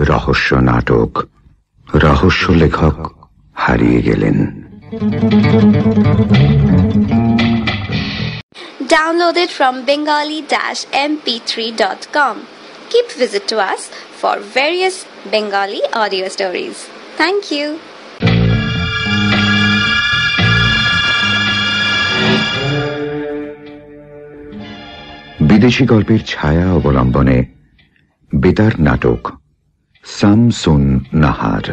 রহস্য নাটক রহস্য লেখক হারিয়ে গেলেন। Downloaded from bengali-mp3.com. Keep visit to us for various Bengali audio stories. Thank you. বিদেশি গল্পের ছায়া অবলম্বনে বেতার নাটক সামসুন নাহার।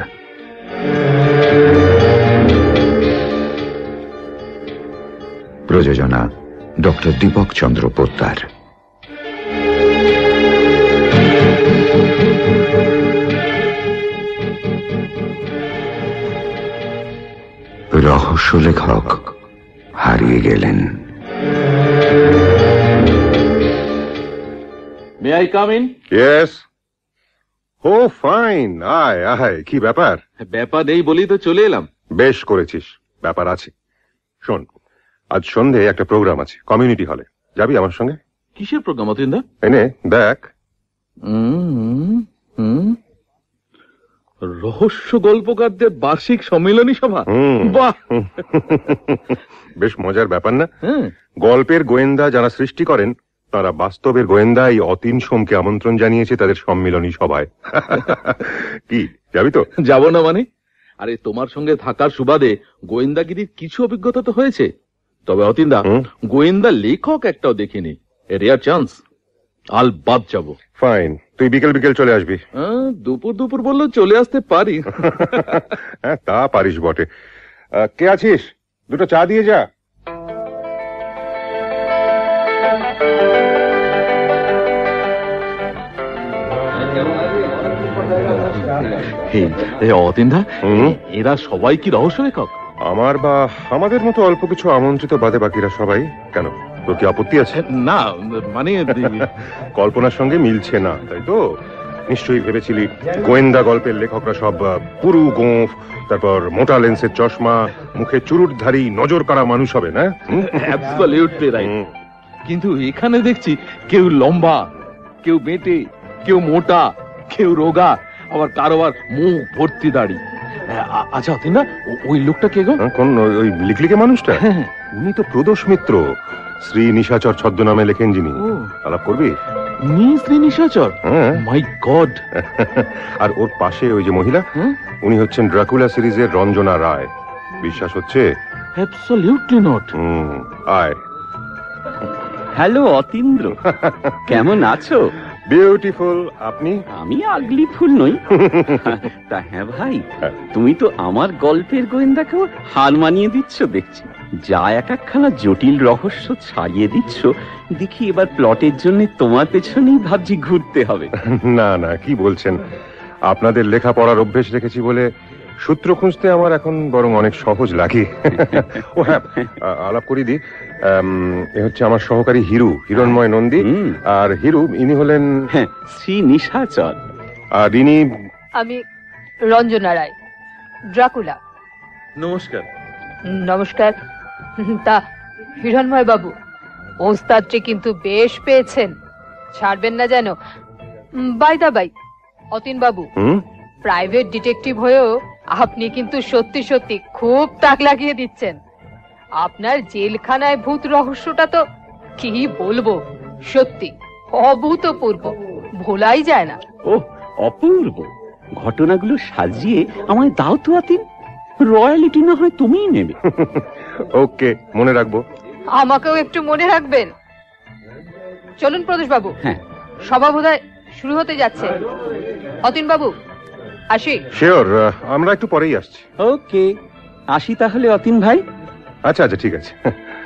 প্রযোজনা ডক্টর দীপক চন্দ্র পোদ্দার। রহস্য লেখক হারিয়ে গেলেন। May I come in? Yes. Oh, fine. আয় আয়, কি ব্যাপার? ব্যাপার নেই বলি তো চলে এলাম। বেশ করেছিস, ব্যাপার আছে। শোন, আজ সন্ধে একটা প্রোগ্রাম আছে কমিউনিটি হলে, যাবি আমার সঙ্গে? কিসের প্রোগ্রাম অতীন্দা? এনে দেখ। রহস্য গল্পকারদের বার্ষিক সম্মেলনী সভা। বাহ, বেশ মজার ব্যাপার না? গল্পের গোয়েন্দা যারা সৃষ্টি করেন তারা বাস্তবের গোয়েন্দা এই অতীন সোমকে আমন্ত্রণ জানিয়েছে তাদের সম্মিলনী সভায়। কি যাবি তো? যাব না মানে? আরে তোমার সঙ্গে থাকার সুবাদে গোয়েন্দাগিরির কিছু অভিজ্ঞতা তো হয়েছে, তবে অতীন্দা গোয়েন্দা লেখক একটাও দেখিনি। Rare chance. আল বাদ যাবো। ফাইন, তুই বিকেল বিকেল চলে আসবি। দুপুর দুপুর বললেও চলে আসতে পারি। হ্যাঁ, তা পারিস বটে। কে আছিস? দুটো চা দিয়ে যা। অতীন্দা, এরা সবাই কি রহস্য লেখক? আমার বা আমাদের মতো অল্প কিছু আমন্ত্রিত বাদে বাকিরা সবাই। কেন, তোর কি আপত্তি আছে? না মানে কল্পনার সঙ্গে মিলছে না, তাই তো? নিশ্চয়ই ভেবেছিলি গোয়েন্দা গল্পের লেখকরা সব পুরু গোঁফ, তারপর মোটা লেন্সের চশমা, মুখে চুরুটধারী নজর কাড়া মানুষ হবে না? Absolutely right. কিন্তু এখানে দেখছি কেউ লম্বা, কেউ বেঁটে, কেউ মোটা, কেউ রোগা, আবার কারোবার মুখ ভর্তি দাড়ি। আচ্ছা অতীন্দা, ওই লোকটা কে গো? কোন ওই লিকলিকে মানুষটা? উনি তো প্রদোষ মিত্র, শ্রী নিশাচর ছদ্মনামে লেখেন যিনি। আলাপ করবি? শ্রী নিশাচর? মাই গড। আর ওর পাশে ওই যে মহিলা, উনি হচ্ছেন ড্রাকুলা সিরিজের রঞ্জনা রায়। বিশ্বাস হচ্ছে? Absolutely not. আয়। হ্যালো অতীন্দ্র, কেমন আছো? বিউটিফুল। আপনি? আমি আগলি ফুল নই। তা হ্যাঁ ভাই, তুমি তো আমার গল্পের গোয়েন্দাকেও হার মানিয়ে দিচ্ছ দেখছি। যা এক একখানা জটিল রহস্য ছাড়িয়ে দিচ্ছ, দেখি এবার প্লটের জন্য তোমার পেছনেই ভাবছি ঘুরতে হবে। না না, কি বলছেন? আপনাদের লেখাপড়ার অভ্যেস রেখেছি বলে সূত্র খুঁজতে আমার এখন বরং অনেক সহজ লাগে। ও হ্যাঁ, আলাপ করি দি। এ হচ্ছে আমার সহকারী হিরু, হিরণময় নন্দী। আর হিরু ইনি হলেন শ্রী নিশাচর। আর ইনি? আমি রঞ্জনা রায়, ড্রাকুলা। নমস্কার। নমস্কার। তা হিরণময় বাবু, ওস্তাদটি কিন্তু বেশ পেয়েছেন, ছাড়বেন না যেন। By the by, Atin Babu, private detective হয়েও আপনি কিন্তু সত্যি সত্যি খুব তাক লাগিয়ে দিচ্ছেন। আপনার জেলখানায় ভূত রহস্যটা তো কি বলবো, সত্যি অভূতপূর্ব, ভোলাই যায় না। ও অপূর্ব। ঘটনাগুলো সাজিয়ে আমায় দাও তো অতীন, রয়্যালিটি না হয় তুমিই নেবে। ওকে, মনে রাখবো। আমাকেও একটু মনে রাখবেন। চলুন প্রদোষ বাবু, হ্যাঁ, সভা বোধহয় শুরু হতে যাচ্ছে। অতীন বাবু, আসি। শিওর, আমরা একটু পরেই আসছি। ওকে, আসি তাহলে অতীন ভাই। আচ্ছা আচ্ছা, ঠিক আছে।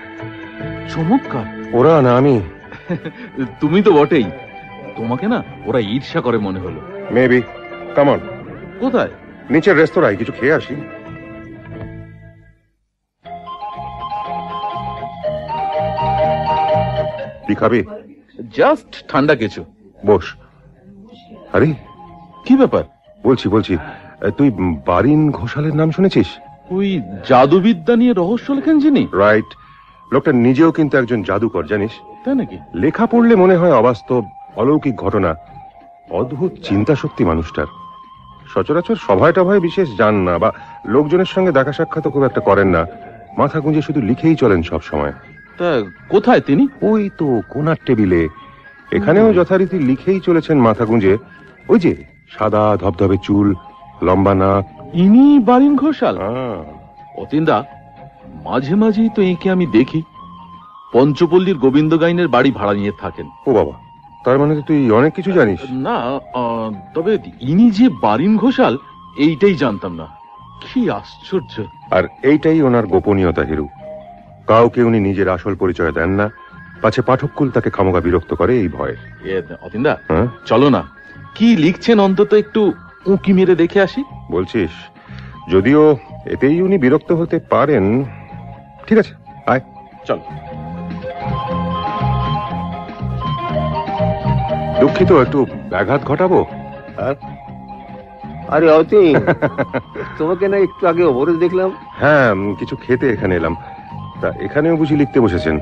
চমৎকার। ওরা না আমি? তুমি তো বটেই। তোমাকে না ওরা ঈর্ষা করে মনে হলো। মেবি। Come on. কোথায়? নিচের রেস্তোরাঁয় কিছু খেয়ে আসি। কি খাবি? জাস্ট ঠান্ডা কিছু। বস। আরে কি ব্যাপার? বলছি তুই বারিন ঘোষালের নাম শুনেছিস? ওই জাদুবিদ্যা নিয়ে রহস্য লেখেন যিনি? রাইট। লোকটা নিজেও কিন্তু একজন জাদুকর, জানিস? তাই নাকি? লেখা পড়লে মনে হয় অবাস্তব, অলৌকিক ঘটনা। অদ্ভুত চিন্তা শক্তি মানুষটার। সচরাচর সভায় টভায় বিশেষ যান না, বা লোকজনের সঙ্গে দেখা সাক্ষাৎ খুব একটা করেন না, মাথা গুঁজে শুধু লিখেই চলেন সব সময়। তা কোথায় তিনি? ওই তো কোনার টেবিলে। এখানেও যথারীতি লিখেই চলেছেন মাথা গুঁজে। ওই যে সাদা ধবধবে চুল, লম্বা নাক। ইনি বারিন ঘোষাল? হ্যাঁ। অতীনদা, মাঝে মাঝেই তো একে আমি দেখি পঞ্চপল্লীর গোবিন্দ গাইনের বাড়ি ভাড়া নিয়ে থাকেন। ও বাবা, তার মানে তো তুই অনেক কিছু জানিস। না, তবে ইনি যে বারিন ঘোষাল এইটাই জানতাম না। কি আশ্চর্য! আর এইটাই ওনার গোপনীয়তা হিরু। কাউকে উনি নিজের আসল পরিচয় দেন না, পাছে পাঠককুল তাকে খামোগা বিরক্ত করে এই ভয়ে। অতীনদা, হ্যাঁ চলো না, কি লিখছেন অন্তত একটু উঁকি মেরে দেখে আসি। বলছিস? যদিও এতেই উনি বিরক্ত হতে পারেন। ঠিক আছে, আয় চলো। দুঃখিত, একটু ব্যাঘাত ঘটাবো। আরে অতীন, তোমাকে না একটু আগে ওপরে দেখলাম। হ্যাঁ, কিছু খেতে এখানে এলাম। তা এখানেও বুঝি লিখতে বসেছেন?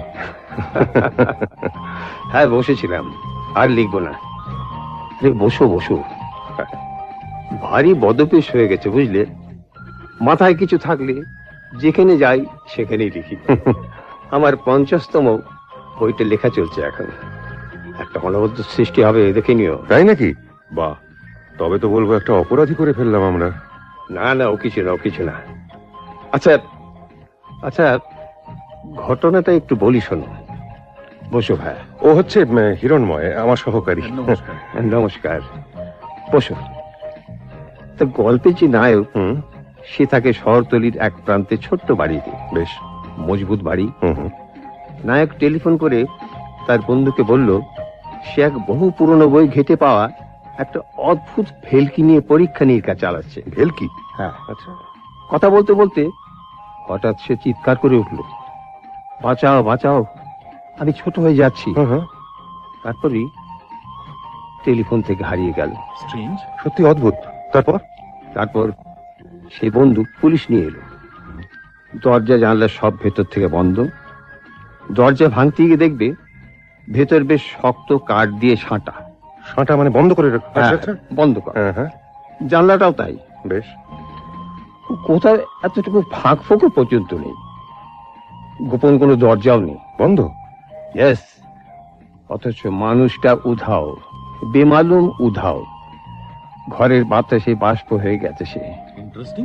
হ্যাঁ, বসেছিলাম, আর লিখবো না। বসো বসো। ভারী বদপেশ হয়ে গেছে বুঝলে। মাথায় কিছু থাকলে যেখানে যাই সেখানেই লিখি। আমার 50তম বইটা লেখা চলছে এখন। একটা অনবদ্য সৃষ্টি হবে, দেখে নিও। তাই নাকি? বাহ, তবে তো বলবো একটা অপরাধী করে ফেললাম আমরা। না না, ও কিছু না, ও কিছু না। আচ্ছা আচ্ছা, ঘটনাটা একটু বলি, শোনো। বসো ভাই। ও হচ্ছে হিরণময়, আমার সহকারী। নমস্কার, বসো। তা গল্পে যে নায়ক, সে থাকে শহরতলির এক প্রান্তে ছোট্ট বাড়িতে। বেশ মজবুত বাড়ি। নায়ক টেলিফোন করে তার বন্ধুকে বলল সে এক বহু পুরনো বই ঘেটে পাওয়া একটা অদ্ভুত ভেলকি নিয়ে পরীক্ষা নিরীক্ষা চালাচ্ছে। ভেলকি? হ্যাঁ। আচ্ছা। কথা বলতে বলতে হঠাৎ সে চিৎকার করে উঠল, বাঁচাও বাঁচাও, আমি ছোট হয়ে যাচ্ছি। তারপরই টেলিফোন থেকে হারিয়ে গেল। সত্যি অদ্ভুত। তারপর সেই বন্ধু পুলিশ নিয়ে এলো। দরজা জানলা সব ভেতর থেকে বন্ধ। দরজা ভাঙতে গিয়ে দেখবে ভেতর বেশ শক্ত কাঠ দিয়ে সাঁটা। সাঁটা মানে বন্ধ করে? বন্ধ করা। জানলাটাও তাই। বেশ। কোথায় এতটুকু ফাঁক ফোঁকো পর্যন্ত নেই। গোপন কোনো দরজাও নেই, বন্ধ। ইয়েস। অথচ মানুষটা উধাও, বেমালুম উধাও। ঘরের বাতাসে বাষ্প হয়ে গেছে সে। ইন্টারেস্টিং।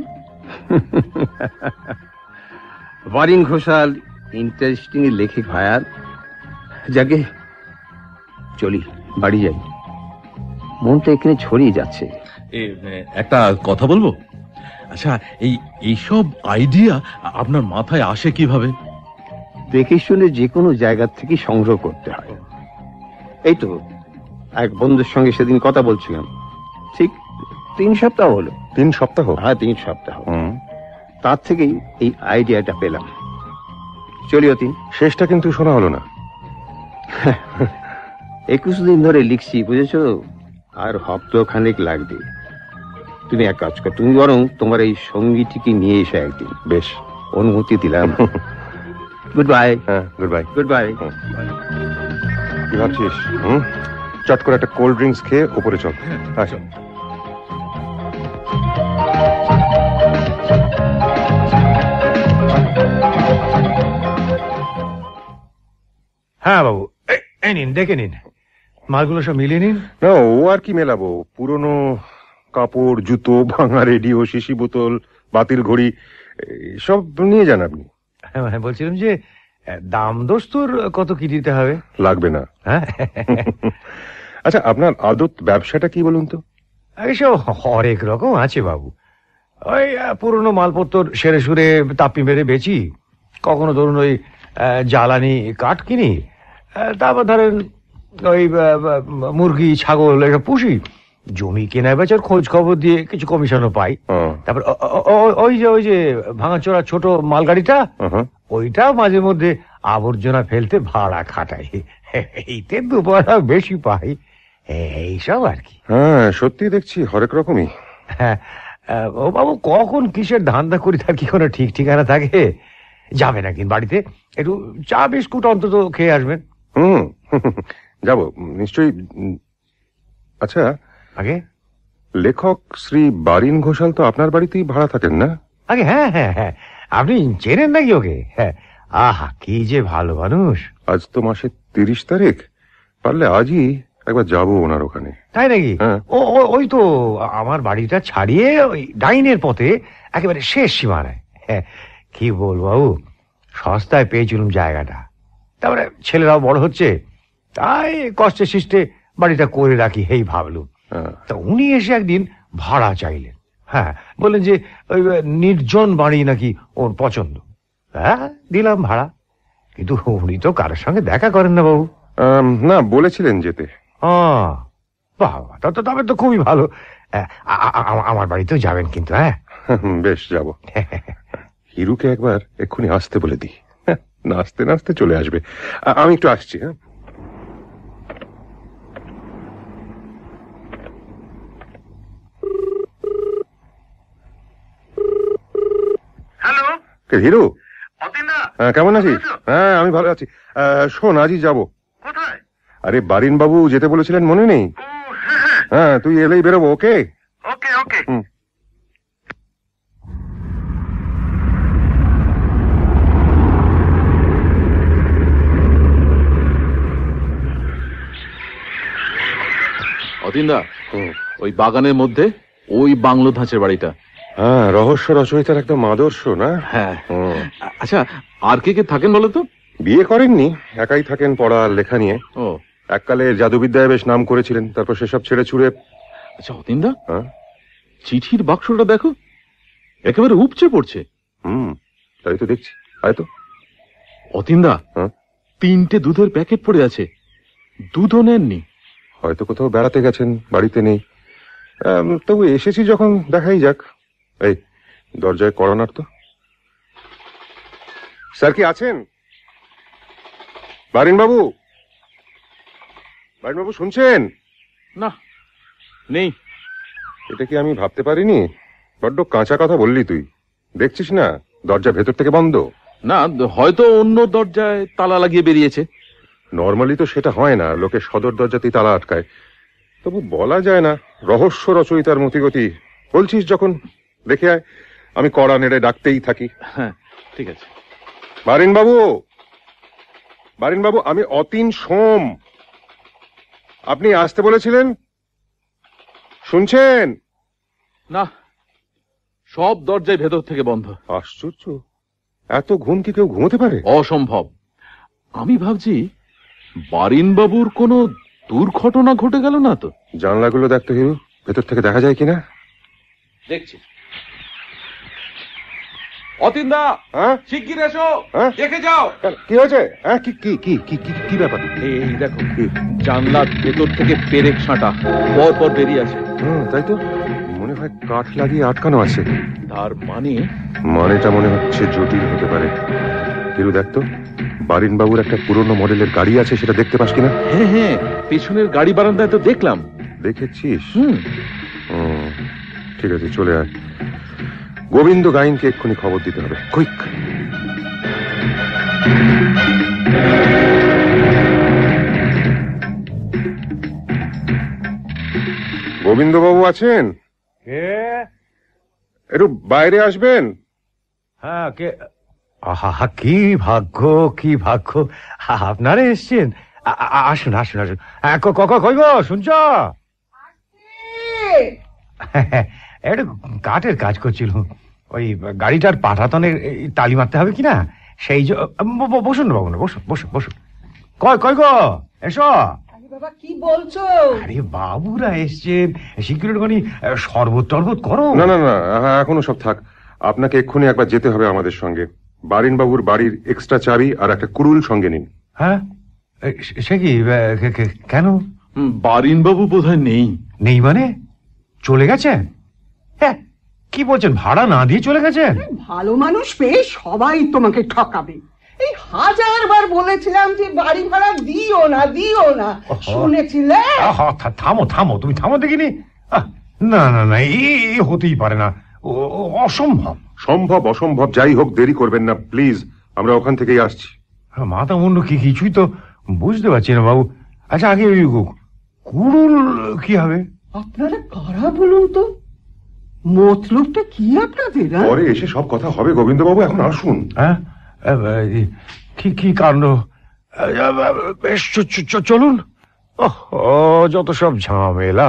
বারিন ঘোষাল ইন্টারেস্টিং লেখে ভায়ার। যাকে চলি, বাড়ি যাই। মনটা এখানে ছড়িয়ে যাচ্ছে। একটা কথা বলবো? আচ্ছা, এইসব আইডিয়া আপনার মাথায় আসে কিভাবে? দেখে শুনে যে কোনো জায়গা থেকে সংগ্রহ করতে হয়। এই তো এক বন্ধুর সঙ্গে সেদিন কথা বলছিলাম, ঠিক 3 সপ্তাহ হলো। 3 সপ্তাহ? হ্যাঁ, 3 সপ্তাহ। তার থেকেই এই আইডিয়াটা পেলাম। চলি অতীন। শেষটা কিন্তু শোনা হলো না। 21 দিন ধরে লিখছি, বুঝেছো? আর হপ্তাখানেক লাগবে। তুমি এক কাজ কর, তুমি বরং তোমার এই সঙ্গীটিকে নিয়ে এসো একদিন। বেশ, অনুমতি দিলাম। Goodbye. হ্যাঁ, গুড বাই। Goodbye. কি ভাবছিস? চট করে একটা কোল্ড ড্রিঙ্কস খেয়ে উপরে চল। আচ্ছা। হ্যাঁ বাবু, এই নিন, দেখে নিন, মালগুলো সব মিলিয়ে নিন। না, ও আর কি মেলাবো? পুরনো কাপড়, জুতো, ভাঙা রেডিও, শিশি বোতল, বাতিল ঘড়ি, সব নিয়ে যান আপনি। হ্যাঁ, বলছিলাম যে দাম দোস্তর কত কি দিতে হবে? লাগবে না। হ্যাঁ। আচ্ছা, আপনার আদত ব্যবসাটা কি বলুন তো? এসব হরেক রকম আছে বাবু। ওই পুরনো মালপত্র সেরে সুরে তাপ্পি মেরে বেচি। কখনো ধরুন ওই জ্বালানি কাঠ কিনি। তারপর ধরেন ওই মুরগি, ছাগল এসব পুষি। জমি কেনা বেচার খোঁজ খবর দিয়ে কিছু কমিশনও পাই। তারপর ওই যে ভাঙাচোরা ছোট মালগাড়িটা, ওইটা মাঝে মধ্যে আবর্জনা ফেলতে ভাড়া খাটাই। এইতে 2 পয়সা বেশি পাই। এইসব আর কি। হ্যাঁ, সত্যি দেখছি হরেক রকমই। হ্যাঁ ও বাবু, কখন কিসের ধান্দা করি তার কি কোনো ঠিক ঠিকানা থাকে? যাবেন একদিন বাড়িতে, একটু চা বিস্কুট অন্তত খেয়ে আসবেন। যাব নিশ্চয়ই। আচ্ছা, আগে লেখক শ্রী বারিন ঘোষাল তো আপনার বাড়িতেই ভাড়া থাকেন না? আগে হ্যাঁ হ্যাঁ হ্যাঁ, আপনি চেনেন নাকি ওকে? হ্যাঁ, আহা কি যে ভালো মানুষ। আজ তো মাসের 30 তারিখ, পারলে আজই একবার যাবো ওনার ওখানে। তাই নাকি? হ্যাঁ। ওই তো আমার বাড়িটা ছাড়িয়ে ওই ডাইনের পথে একেবারে শেষ সীমানায়। হ্যাঁ, কি বলবো বাবু, সস্তায় পেয়েছিলাম জায়গাটা। তারপরে ছেলেরাও বড় হচ্ছে, তাই কষ্টে শিষ্টে বাড়িটা করে রাখি এই ভাবলুম। তা উনি এসে একদিন ভাড়া চাইলেন। হ্যাঁ, বললেন যে ওই নির্জন বাড়ি নাকি ওর পছন্দ। হ্যাঁ, দিলাম ভাড়া। কিন্তু উনি তো কারোর সঙ্গে দেখা করেন না বাবু। না, বলেছিলেন যেতে। বাবা, তবে তো খুবই ভালো। আমার বাড়িতেও যাবেন কিন্তু? হ্যাঁ, বেশ, যাব। হিরুকে একবার এক্ষুনি আসতে বলে দিই, নাচতে নাচতে চলে আসবে। আমি একটু আসছি। হ্যাঁ, হ্যালো হিরু, অতীনদা, হ্যাঁ, কেমন আছিস? হ্যাঁ, আমি ভালো আছি। শোন, আজই যাব। কোথায়? আরে, বারিন বাবু যেতে বলেছিলেন, মনে নেই? হ্যাঁ, তুই এলেই বেরোবো। ওকে ওকে ওকে। অতীনদা, ওই বাগানের মধ্যে ওই বাংলো ধাঁচের বাড়িটা। হ্যাঁ, রহস্য রচয়িতার একদম আদর্শ না? হ্যাঁ। আচ্ছা, আর কে কে থাকেন বলো তো? বিয়ে করেননি, একাই থাকেন পড়া আর লেখা নিয়ে। ও, এককালে জাদুবিদ্যায় বেশ নাম করেছিলেন, তারপর সেসব ছেড়ে ছুড়ে। আচ্ছা অতীনদা, চিঠির বাক্সটা দেখো, একেবারে উপচে পড়ছে। তাই তো দেখছি। আয় তো। অতীনদা, 3টে দুধের প্যাকেট পড়ে আছে, দুধও নেননি। হয়তো কোথাও বেড়াতে গেছেন, বাড়িতে নেই। তবু এসেছি যখন, দেখাই যাক। এই দরজায় করানার তো। স্যার কি আছেন? বারিন বাবু, বারিন বাবু শুনছেন? না, নেই। এটা কি আমি ভাবতে পারিনি? বড্ড কাঁচা কথা বললি তুই। দেখছিস না দরজা ভেতর থেকে বন্ধ। না, হয়তো অন্য দরজায় তালা লাগিয়ে বেরিয়েছে। নর্মালি তো সেটা হয় না, লোকে সদর দরজাতেই তালা আটকায়। তবু বলা যায় না, রহস্য রচয়িতার মতিগতি। বলছিস যখন, দেখে আয়। আমি কড়া নেড়ে ডাকতেই থাকি। হ্যাঁ, ঠিক আছে। বারিন বাবু, বারিন বাবু, আমি অতীন সোম। আপনি আসতে বলেছিলেন, শুনছেন? না, সব দরজায় ভেতর থেকে বন্ধ। আশ্চর্য, এত ঘুম কি কেউ ঘুমোতে পারে? অসম্ভব। আমি ভাবছি বারিন বাবুর কোনো দুর্ঘটনা ঘটে গেল না তো? জানলাগুলো দেখতে হিরু, ভেতর থেকে দেখা যায় কিনা। দেখছি। অতীনদা, শিগগির এসো, দেখে যাও। কি হয়েছে? হ্যাঁ, কি কি কি কি কি ব্যাপার? এই দেখো, জানলার ভেতর থেকে পেরেক ছাঁটা পর পর বেরিয়ে আসে। তাই তো, মনে হয় কাঠ লাগিয়ে আটকানো আছে। তার মানেটা মনে হচ্ছে জটিল হতে পারে। হিরু, দেখতো বারিন বাবুর একটা পুরনো মডেলের গাড়ি আছে, সেটা দেখতে পাস কিনা? হ্যাঁ হ্যাঁ, পেছনের গাড়ি বারান্দায় তো দেখলাম। দেখেছিস? ঠিক আছে, চলে আয়। গোবিন্দ গাইনকে এক্ষুনি খবর দিতে হবে, কুইক। গোবিন্দ বাবু আছেন? একটু বাইরে আসবেন। হ্যাঁ, কে? আহা, কি ভাগ্য, কি ভাগ্য, আপনারা এসছেন। আসুন আসুন আসুন। কই গো, শুনছ? একটু কাঠের কাজ করছিল, ওই গাড়িটার পাঠাতনের তালি মারতে হবে কিনা, সেই বসুন বাবু, না বসুন বসুন বসুন। কই গো, এসো। বাবা, কি বলছো? আরে বাবুরা এসছেন, সিকিউরিটি মানে শরবত টরবত করো। না না না, এখনো সব থাক। আপনাকে এক্ষুনি একবার যেতে হবে আমাদের সঙ্গে। বারিন বাবুর বাড়ির এক্সট্রা চাবি আর একটা কুড়ুল সঙ্গে নিন। হ্যাঁ, সে কি? কেন? বারিন বাবু বোধহয় নেই মানে? চলে গেছেন? হ্যাঁ, কি বলছেন, ভাড়া না দিয়ে চলে গেছেন? ভালো মানুষ পেয়ে সবাই তোমাকে ঠকাবে। এই 1000বার বলেছিলাম যে বাড়ি ভাড়া দিও না, শুনেছিলে? থামো, তুমি থামো দেখিনি। না না না, এই হতেই পারে না, অসম্ভব। সম্ভব অসম্ভব যাই হোক, দেরি করবেন না প্লিজ, আমরা ওখান থেকেই আসছি। মাথা মুন্ডু কিছুই তো বুঝতে পারছি না বাবু। আচ্ছা, আগে ওই কুড়ুল কি হবে? আপনারা কারা বলুন তো? মতলবটা কি আপনাদের? পরে এসে সব কথা হবে গোবিন্দবাবু, এখন আসুন। হ্যাঁ, কি কাণ্ড! বেশ, চলুন। ও যত সব ঝামেলা।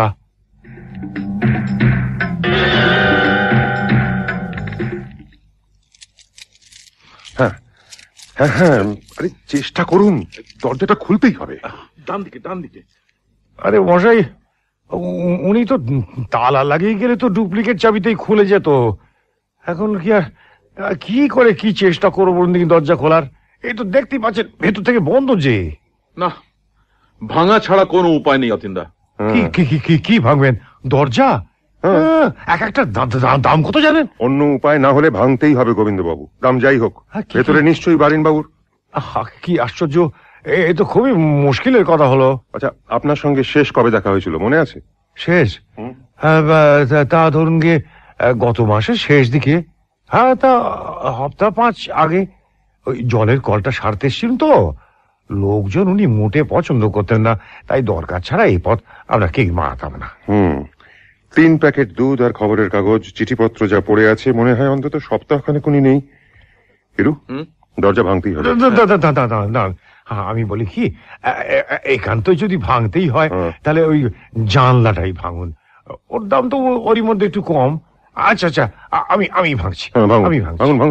হ্যাঁ হ্যাঁ হ্যাঁ, আরে চেষ্টা করুন, দরজাটা খুলতেই হবে। ডান দিকে ডান দিকে। আরে মশাই, উনি তো তালা লাগিয়ে গেলে তো ডুপ্লিকেট চাবিতেই খুলে যেত। এখন কি আর কি করে কি চেষ্টা করবো বলুন দেখি দরজা খোলার? এই তো দেখতেই পাচ্ছেন ভেতর থেকে বন্ধ যে। না, ভাঙা ছাড়া কোনো উপায় নেই অতীনদা। কি ভাঙবেন দরজা? এক একটা দাম কত জানেন? অন্য উপায় না হলে ভাঙতেই হবে গোবিন্দবাবু, দাম যাই হোক। ভেতরে নিশ্চয়ই বারিনবাবুর। কি আশ্চর্য, এ তো খুবই মুশকিলের কথা হলো। আচ্ছা, আপনার সঙ্গে শেষ কবে দেখা হয়েছিল মনে আছে? শেষ? তা ধরুন গিয়ে গত মাসের শেষ দিকে। হ্যাঁ, তা সপ্তাহ 5 আগে। ওই জলের কলটা সারতে এসেছিলেন তো। লোকজন উনি মোটে পছন্দ করতেন না, তাই দরকার ছাড়া এই পথ আমরা কেক মারাতাম না। 3 প্যাকেট দুধ আর খবরের কাগজ, চিঠিপত্র যা পড়ে আছে মনে হয় অন্তত সপ্তাহখানেক উনি নেই। হিরু, দরজা ভাঙতেই হবে। আমি বলি কি, একান্তই যদি ভাঙতেই হয় তাহলে ওই জানলাটাই ভাঙুন। ওর দাম তো ওরই মধ্যে একটু কম। আচ্ছা, আমি ভাঙছি। ভাঙুন।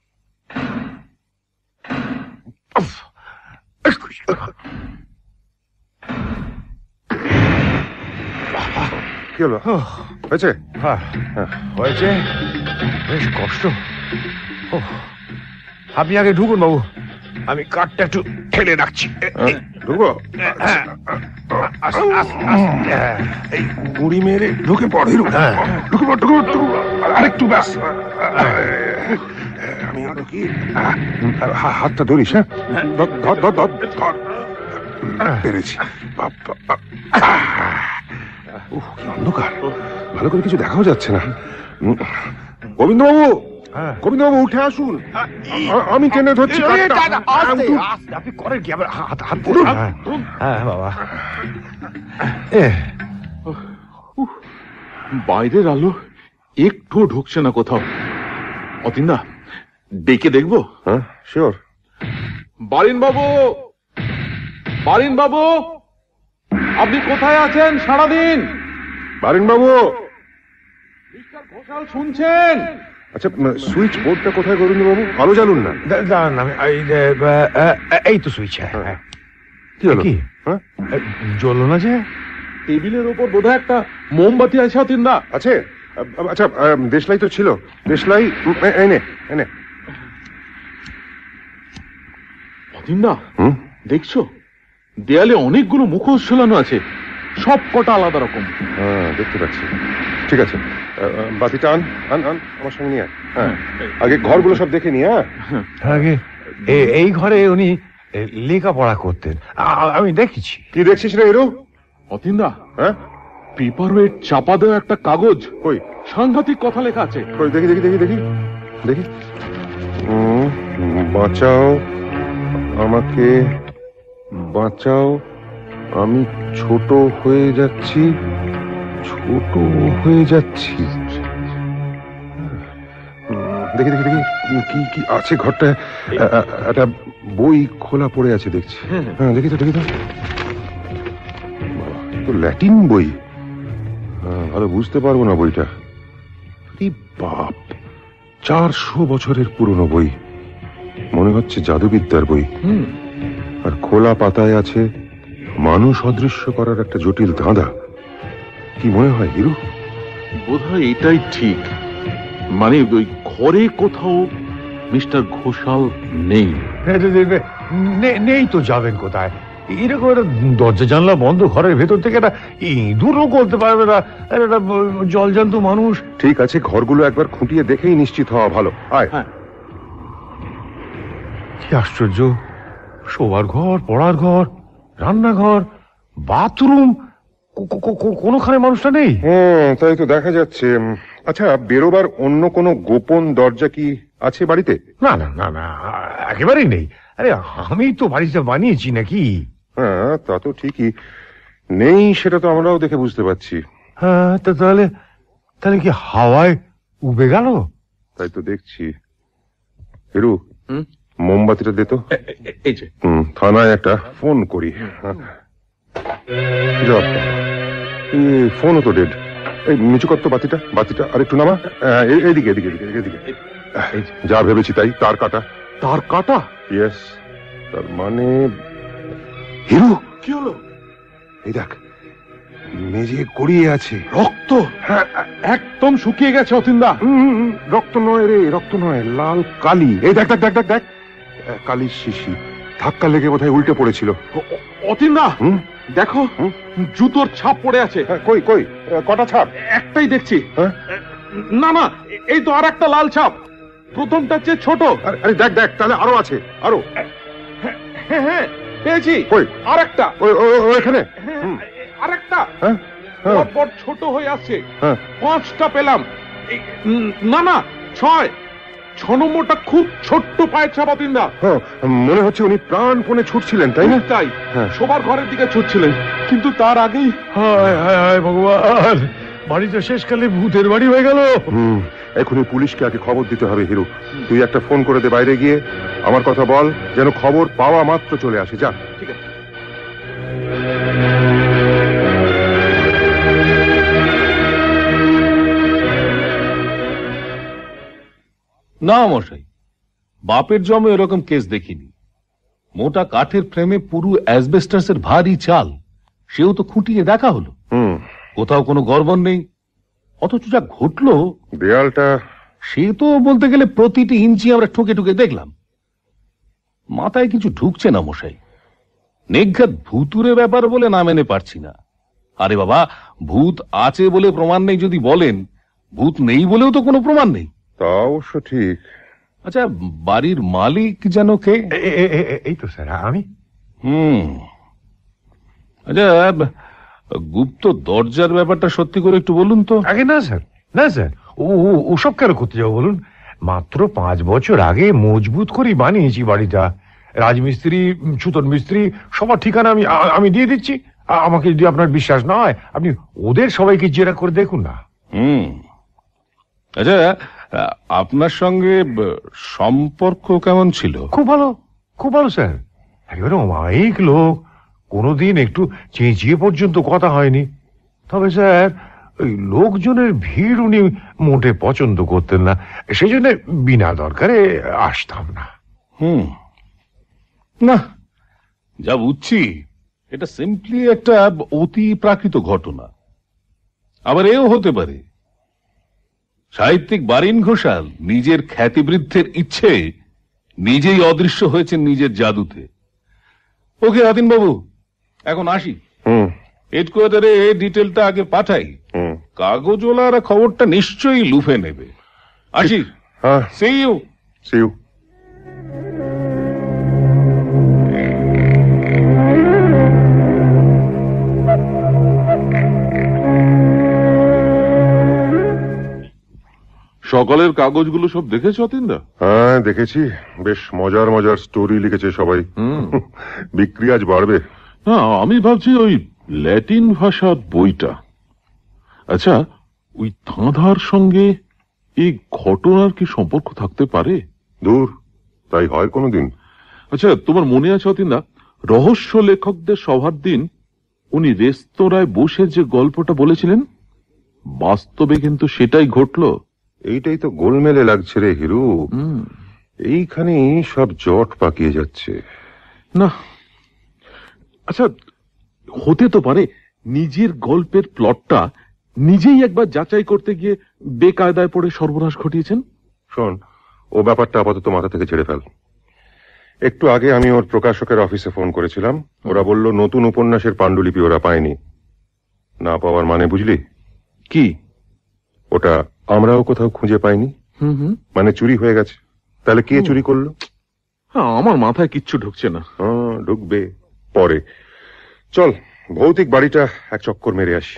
কি হলো? হয়েছে? হয়েছে, বেশ কষ্ট। আপনি আগে ঢুকুন বাবু, আমি কাঠটা একটু ঠেলে রাখছি। ঢুকবো? এই গুড়ি মেরে ঢুকে পড় হিরু। আরেকটু ব্যাস। আমি আরো কি হাতটা ধরিস? হ্যাঁ, ধর। পেরেছি। কি অন্ধকার, ভালো করে কিছু দেখাও যাচ্ছে না। গোবিন্দবাবু, উঠে আসুন, আমি টেনে ধরছি। আপনি করেন কি? আবার হাত হ্যাঁ বাবা। বাইরের আলো একটু ঢুকছে না কোথাও। অতীনদা, ডেকে দেখবো? হ্যাঁ, শিওর। বারিনবাবু, আপনি কোথায় আছেন সারাদিন? বারিনবাবু, মিস্টার ঘোষাল শুনছেন? আচ্ছা, সুইচ বোর্ডটা কোথায় গোবিন্দবাবু? আলো জ্বালুন না। এই তো সুইচ। কি হলো? জ্বললো না যে? টেবিলের ওপর বোধহয় একটা মোমবাতি আছে অতীনদা। আছে? আচ্ছা, দেশলাই তো ছিল। দেশলাই এনে। অতীনদা, দেখছো দেয়ালে অনেকগুলো মুখোশ ঝোলানো আছে, সব কটা আলাদা রকম। হ্যাঁ, দেখতে পাচ্ছি। ঠিক আছে, বাতিটা আন আমার সঙ্গে নিয়ে। হ্যাঁ, আগে ঘরগুলো সব দেখে নি। আগে এই ঘরে উনি লেখাপড়া করতেন, আমি দেখেছি। কি দেখছিস রে হিরু? অতীনদা, হ্যাঁ, পেপার ওয়েট চাপা দেওয়া একটা কাগজ, কই সাংঘাতিক কথা লেখা আছে। কই দেখি। বাঁচাও আমাকে, বাঁচাও, আমি ছোট হয়ে যাচ্ছি। দেখি কি আছে ঘরটা। একটা বই খোলা পড়ে আছে দেখছি। হ্যাঁ, দেখি তো। ল্যাটিন বই। ভালো বুঝতে পারবো না বইটা। বাপ, 400 বছরের পুরনো বই, মনে হচ্ছে জাদুবিদ্যার বই। আর খোলা পাতায় আছে মানুষ অদৃশ্য করার একটা জটিল ধাঁধা। কি মনে হয় হিরু? বোধহয় এটাই ঠিক। মানে ওই ঘরে কোথাও মিস্টার ঘোষাল নেই। নেই তো যাবেন কোথায়? এরকম একটা দরজা জানলা বন্ধ ঘরের ভেতর থেকে একটা ইঁদুরও করতে পারবে না, একটা জলজান্ত মানুষ। ঠিক আছে, ঘরগুলো একবার খুঁটিয়ে দেখেই নিশ্চিত হওয়া ভালো। আয়। কি আশ্চর্য, শোবার ঘর, পড়ার ঘর, রান্নাঘর, বাথরুম, কোনোখানে মানুষটা নেই। তাই তো দেখা যাচ্ছে। আচ্ছা, বেরোবার অন্য কোনো গোপন দরজা কি আছে বাড়িতে? না, একেবারেই নেই। আরে আমি তো বাড়িটা বানিয়েছি নাকি? হ্যাঁ, তা তো ঠিকই, নেই সেটা তো আমরাও দেখে বুঝতে পারছি। হ্যাঁ, তাহলে তাহলে কি হাওয়ায় উবে গেল? তাই তো দেখছি। হিরু, মোমবাতিটা দে তো। এই যে থানায় একটা ফোন করি। ফোনও তো ডেড। এই নিচু কর তো বাতিটা, বাতিটা আর একটু নামা। এইদিকে এদিকে এদিকে এদিকে। যা ভেবেছি তাই, তার কাটা। তার কাটা? ইয়েস। তার মানে হিরু, কি হলো? এই দেখ, মেঝে গড়িয়ে আছে রক্ত। হ্যাঁ, একদম শুকিয়ে গেছে অতীনদা। রক্ত নয় রে, রক্ত নয়, লাল কালি। এই দেখ দেখ দেখ দেখ দেখ, কালির শিশি। ধাক্কা লেগে বোধহয় উল্টে পড়েছিল। অতীনদা দেখো, জুতোর ছাপ পড়ে আছে। কই কই, কটা ছাপ? একটাই দেখছি। না না, এই তো আর একটা লাল ছাপ, প্রথমটা চেয়ে ছোট। আরে দেখ দেখ, তাহলে আরো আছে, আরো। হ্যাঁ হ্যাঁ, পেয়েছি। কই? আর একটা। এখানে আর একটা পর ছোট হয়ে আসছে। 5টা পেলাম। না না, 6 নম্বরটা খুব ছোট্ট পায়ের ছাপ অতীনদা। মনে হচ্ছে উনি প্রাণপণে ছুটছিলেন, তাই না? তাই, সবার ঘরের দিকে ছুটছিলেন, কিন্তু তার আগেই হায় হায় হায় ভগবান, বাড়িতে শেষকালে ভূতের বাড়ি হয়ে গেল। এখনই পুলিশকে আগে খবর দিতে হবে। হিরু, তুই একটা ফোন করে দে বাইরে গিয়ে, আমার কথা বল, যেন খবর পাওয়া মাত্র চলে আসে। যা। ঠিক আছে। না মশাই, বাপের জমে এরকম কেস দেখিনি। মোটা কাঠের ফ্রেমে পুরো অ্যাসবেস্টাসের ভারী চাল, সেও তো খুঁটিয়ে দেখা হলো। কোথাও কোনো গড়বড় নেই, অথচ যা ঘটলো দেয়ালটা, সে তো বলতে গেলে প্রতিটি ইঞ্চি আমরা ঠুকে ঠুকে দেখলাম। মাথায় কিছু ঢুকছে না মশাই। নিঘাত ভুতুরে ব্যাপার বলে না মেনে পারছি না। আরে বাবা, ভূত আছে বলে প্রমাণ নেই যদি বলেন, ভূত নেই বলেও তো কোনো প্রমাণ নেই। তা অবশ্য ঠিক। আচ্ছা, বাড়ির মালিক যেন কে? এই তো স্যার, আমি। আচ্ছা, গুপ্ত দরজার ব্যাপারটা সত্যি করে একটু বলুন তো। আগে না স্যার, না স্যার, ওসব কেন করতে যাবো বলুন? মাত্র 5 বছর আগে মজবুত করেই বানিয়েছি বাড়িটা। রাজমিস্ত্রি, ছুতন মিস্ত্রি, সবার ঠিকানা আমি দিয়ে দিচ্ছি। আমাকে যদি আপনার বিশ্বাস না হয়, আপনি ওদের সবাইকে জেরা করে দেখুন না। আচ্ছা, আপনার সঙ্গে সম্পর্ক কেমন ছিল? খুব ভালো, খুব ভালো স্যার। একেবারে অমায়িক লোক, কোনোদিন একটু চেঁচিয়ে পর্যন্ত কথা হয়নি। তবে স্যার, ওই লোকজনের ভিড় উনি মোটে পছন্দ করতেন না, সেই জন্য বিনা দরকারে আসতাম না। না, যা বুঝছি এটা সিম্পলি একটা অতি প্রাকৃত ঘটনা। আবার এও হতে পারে সাহিত্যিক বারিন ঘোষাল নিজের খ্যাতিবৃদ্ধির ইচ্ছে নিজেই অদৃশ্য হয়েছেন নিজের জাদুতে। ওকে অতীন বাবু, এখন আসি। হেডকোয়ার্টারে ডিটেলটা আগে পাঠাই, কাগজওয়ালারা খবরটা নিশ্চয়ই লুফে নেবে। আসি। See you. See you. সকালের কাগজগুলো সব দেখেছ অতীনদা? হ্যাঁ, দেখেছি। বেশ মজার মজার স্টোরি লিখেছে সবাই। বিক্রি আজ বাড়বে। না, আমি ভাবছি ওই ল্যাটিন ভাষার বইটা। আচ্ছা, ওই ধাঁধার সঙ্গে এই ঘটনার কি সম্পর্ক থাকতে পারে? দূর, তাই হয় কোনোদিন? আচ্ছা, তোমার মনে আছে অতীনদা, রহস্য লেখকদের সভার দিন উনি রেস্তোরাঁয় বসে যে গল্পটা বলেছিলেন, বাস্তবে কিন্তু সেটাই ঘটলো। এইটাই তো গোলমেলে লাগছে রে হিরু। এইখানে সব জট পাকিয়ে যাচ্ছে। না, আচ্ছা, হতে তো পারে নিজের গল্পের প্লটটা নিজেই একবার যাচাই করতে গিয়ে বেকায়দায় পড়ে সর্বনাশ ঘটিয়েছেন। শোন, ও ব্যাপারটা আপাতত মাথা থেকে ছেড়ে ফেল। একটু আগে আমি ওর প্রকাশকের অফিসে ফোন করেছিলাম। ওরা বলল নতুন উপন্যাসের পাণ্ডুলিপি ওরা পায়নি। না পাওয়ার মানে বুঝলি? কি? ওটা আমরাও কোথাও খুঁজে পাইনি। মানে চুরি হয়ে গেছে। তাহলে কে চুরি করলো? আমার মাথায় কিচ্ছু ঢুকছে না। ঢুকবে পরে। চল, ভৌতিক বাড়িটা এক চক্কর মেরে আসি।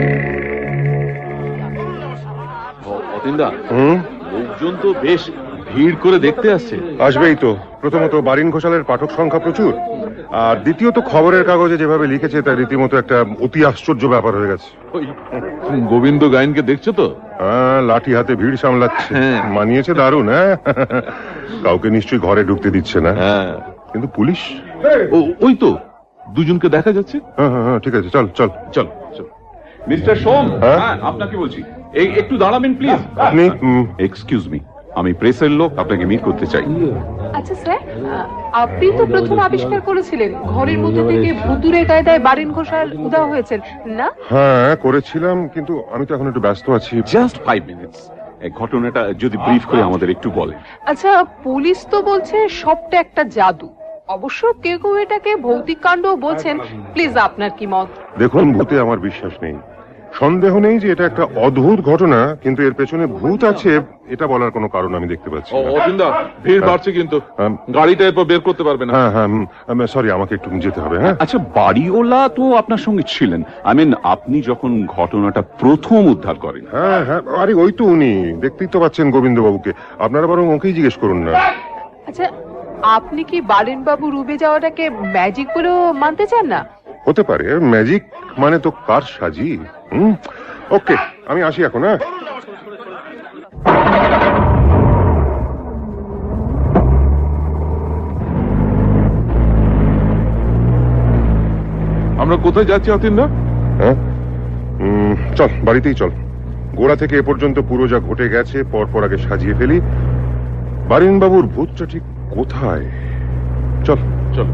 অতীনদা, লোকজন তো বেশ ভিড় করে দেখতে আসছে। আসবেই তো। প্রথমত বারিন ঘোষালের পাঠক সংখ্যা প্রচুর, আর দ্বিতীয়ত খবরের কাগজে যেভাবে লিখেছে তা রীতিমতো একটা অতি আশ্চর্য ব্যাপার হয়ে গেছে। ওই গোবিন্দ গায়েনকে দেখছো তো? হ্যাঁ, লাঠি হাতে ভিড় সামলাচ্ছে। হ্যাঁ। মানিয়েছে দারুণ। হ্যাঁ, কাউকে নিশ্চয়ই ঘরে ঢুকতে দিচ্ছে না। হ্যাঁ, কিন্তু পুলিশ? ওই তো দুজনকে দেখা যাচ্ছে। হ্যাঁ হ্যাঁ হ্যাঁ, ঠিক আছে, চল চল চল চল। মিস্টার সোম, হ্যাঁ? হ্যাঁ আপনাকে বলছি, একটু দাঁড়াবেন প্লিজ। আপনি এক্সকিউজ মি, আমি প্রেসের লোক, আপনাকে মিট করতে চাই। আচ্ছা স্যার, আপনি তো প্রথম আবিষ্কার করেছিলেন ঘরের মধ্যে থেকে ভুতুরে কায়দায় বারিন ঘোষাল উধাও হয়েছেন না? হ্যাঁ করেছিলাম, কিন্তু আমি তো এখন একটু ব্যস্ত আছি। Just 5 minutes. এই ঘটনাটা যদি ব্রিফ করে আমাদের একটু বলেন। আচ্ছা, পুলিশ তো বলছে সবটা একটা জাদু, অবশ্য কেউ কেউ এটাকে ভৌতিক কাণ্ড বলছেন। প্লিজ আপনার কি মত? দেখুন, ভূতে আমার বিশ্বাস নেই। সন্দেহ নেই যে এটা একটা অদ্ভুত ঘটনা, কিন্তু এর পেছনে ভূত আছে এটা বলার কোনো কারণ আমি দেখতে পাচ্ছি না। অচিন্তা, ভিড় বাড়ছে কিন্তু গাড়িটা এরপর বের করতে পারবে না। হ্যাঁ হ্যাঁ, সরি, আমাকে একটু যেতে হবে। হ্যাঁ, আচ্ছা, বাড়িওয়ালা তো আপনার সঙ্গে ছিলেন, আই মিন আপনি যখন ঘটনাটা প্রথম উদ্ধার করেন। হ্যাঁ হ্যাঁ, আরে ওই তো উনি, দেখতেই তো পাচ্ছেন গোবিন্দ বাবুকে। আপনারা বরং ওকেই জিজ্ঞেস করুন না। আচ্ছা, আপনি কি বারিন বাবু ডুবে যাওয়াটাকে ম্যাজিক বলেও মানতে চান না? হতে পারে, ম্যাজিক মানে তো কার সাজি। ওকে, আমি আসি এখন। হ্যাঁ, আমরা কোথায় যাচ্ছি অতীন্দ্র? হ্যাঁ, চল বাড়িতেই চল। গোড়া থেকে এ পর্যন্ত পুরো যা ঘটে গেছে পরপর আগে সাজিয়ে ফেলি। বারিন বাবুর ভূতটা ঠিক কোথায়? চল চল।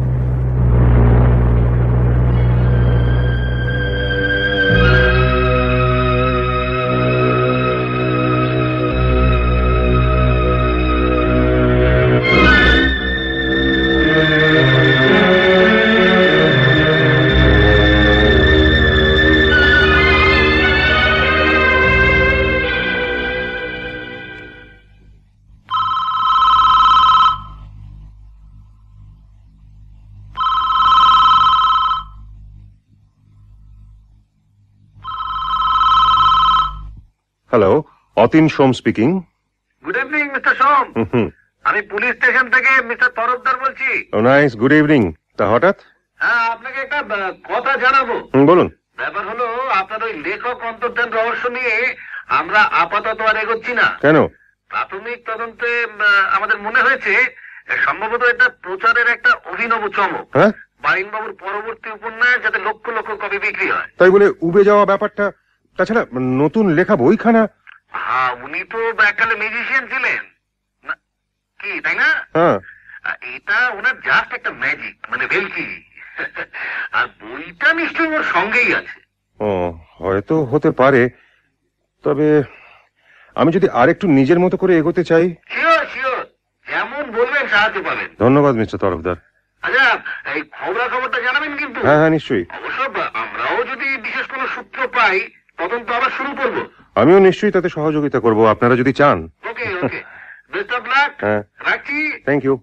Hello, Atin Som speaking. Good evening mister Som. আমি পুলিশ স্টেশন থেকে মিস্টার তরফদার বলছি। ও নাইস, গুড ইভিনিং। তা হঠাৎ? হ্যাঁ, আপনাকে একটা কথা জানাবো। বলুন। ব্যাপার হলো, আপনার ওই লেখক অন্তর্ধান রহস্য নিয়ে আমরা আপাতত আর এগোচ্ছি না। কেন? প্রাথমিক তদন্তে আমাদের মনে হয়েছে সম্ভবত এটা প্রচারের একটা অভিনব চমক। হ্যাঁ, বারিনবাবুর পরবর্তী উপন্যাস যাতে লক্ষ লক্ষ কপি বিক্রি হয়। তাই বলে উবে যাওয়া ব্যাপারটা। তাছাড়া নতুন লেখা বইখানা। হ্যাঁ, উনি তো এককালে মিউজিশিয়ান ছিলেন কি, তাই না? হ্যাঁ, এটা ওনার জাস্ট একটা ম্যাজিক, মানে ভেলকি। আর বইটা নিশ্চয়ই ওর সঙ্গেই আছে। ও হয়তো হতে পারে, তবে আমি যদি আরেকটু নিজের মতো করে এগোতে চাই। শিওর শিওর, যেমন বলবেন সাহায্য পাবেন। ধন্যবাদ মিস্টার তরফদার। আচ্ছা, এই খবরটা জানাবেন কিন্তু। হ্যাঁ হ্যাঁ, নিশ্চয়ই। অবশ্য আমরাও যদি বিশেষ কোনো সূত্র পাই তদন্ত আবার শুরু করব। আমিও নিশ্চয়ই তাতে সহযোগিতা করব, আপনারা যদি চান। Okay okay, best of luck. হ্যাঁ, রাখছি। Thank you.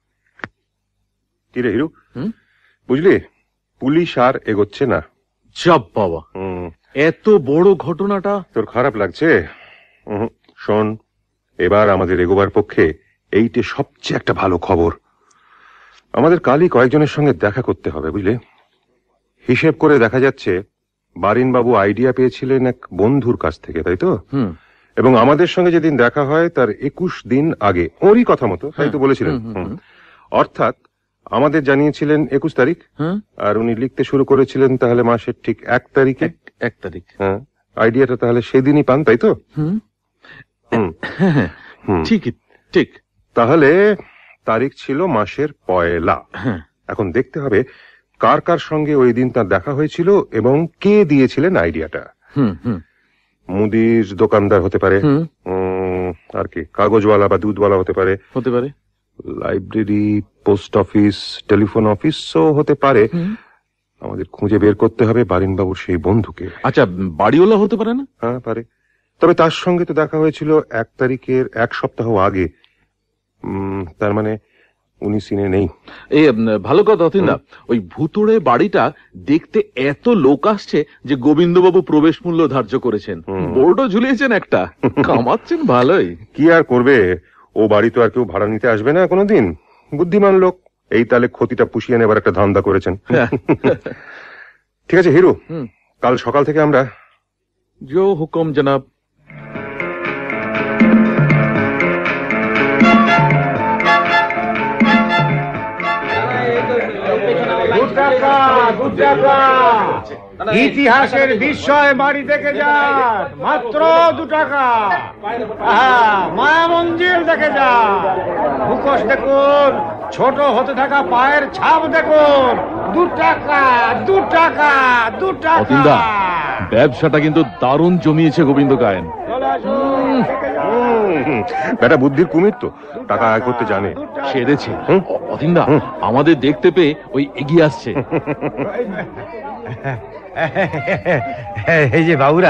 কি রে হিরু, বুঝলি পুলিশ আর এগোচ্ছে না। চাপ বাবা, এত বড় ঘটনাটা। তোর খারাপ লাগছে? শোন, এবার আমাদের এগোবার পক্ষে এইটে সবচেয়ে একটা ভালো খবর। আমাদের কালই কয়েকজনের সঙ্গে দেখা করতে হবে, বুঝলে। হিসেব করে দেখা যাচ্ছে বারিনবাবু আইডিয়া পেয়েছিলেন এক বন্ধুর কাছ থেকে, তাই তো? এবং আমাদের সঙ্গে যেদিন দেখা হয় তার 21 দিন আগে, ওরই কথা মতো, তাই তো বলেছিলেন। অর্থাৎ আমাদের জানিয়েছিলেন 21 তারিখ, আর উনি লিখতে শুরু করেছিলেন তাহলে মাসের ঠিক 1 তারিখে। 1 তারিখ। হ্যাঁ, আইডিয়াটা তাহলে সেদিনই পান, তাই তো? ঠিকই, ঠিক। তাহলে তারিখ ছিল মাসের 1 এখন দেখতে হবে কার কার সঙ্গে ওই দিন তার দেখা হয়েছিল এবং কে দিয়েছিলেন আইডিয়াটা। মুদির দোকানদার হতে পারে, আর কি কাগজওয়ালা বা দুধওয়ালা হতে পারে, লাইব্রেরি, পোস্ট অফিস, টেলিফোন অফিসও হতে পারে। আমাদের খুঁজে বের করতে হবে বারিনবাবুর সেই বন্ধুকে। আচ্ছা, বাড়িওয়ালা হতে পারে না? হ্যাঁ পারে, তবে তার সঙ্গে তো দেখা হয়েছিল 1 তারিখের 1 সপ্তাহ আগে। তার মানে উনি সিনে নেই। এই ভালো কথা অতীন্দ্র, ওই ভুতুড়ে বাড়িটা দেখতে এত লোক আসছে যে গোবিন্দবাবু প্রবেশ মূল্য ধার্য করেছেন, বোর্ডও ঝুলিয়েছেন একটা, কামাচ্ছেন ভালোই। কি আর করবে, ও বাড়ি তো আর কেউ ভাড়া নিতে আসবে না কোনোদিন। বুদ্ধিমান লোক, এই তালে ক্ষতিটা পুষিয়ে নেবার একটা ধান্দা করেছেন। ঠিক আছে হিরো, কাল সকাল থেকে আমরা। जो हुकुम जनाब। ইতিহাসের বিস্ময় বাড়ি দেখে যান, মাত্র 2 টাকা। মায়া মন্দির দেখে যান, মুখোশ দেখুন, ছোট হতে থাকা পায়ের ছাপ দেখুন। 2 টাকা, 2 টাকা, 2 টাকা। ব্যবসাটা কিন্তু দারুণ জমিয়েছে গোবিন্দ গায়েন। বেটা বুদ্ধির কুমির তো, টাকা আয় করতে জানে। সেরেছে অতীন্দা, আমাদের দেখতে পেয়ে ওই এগিয়ে আসছে। এই যে বাবুরা,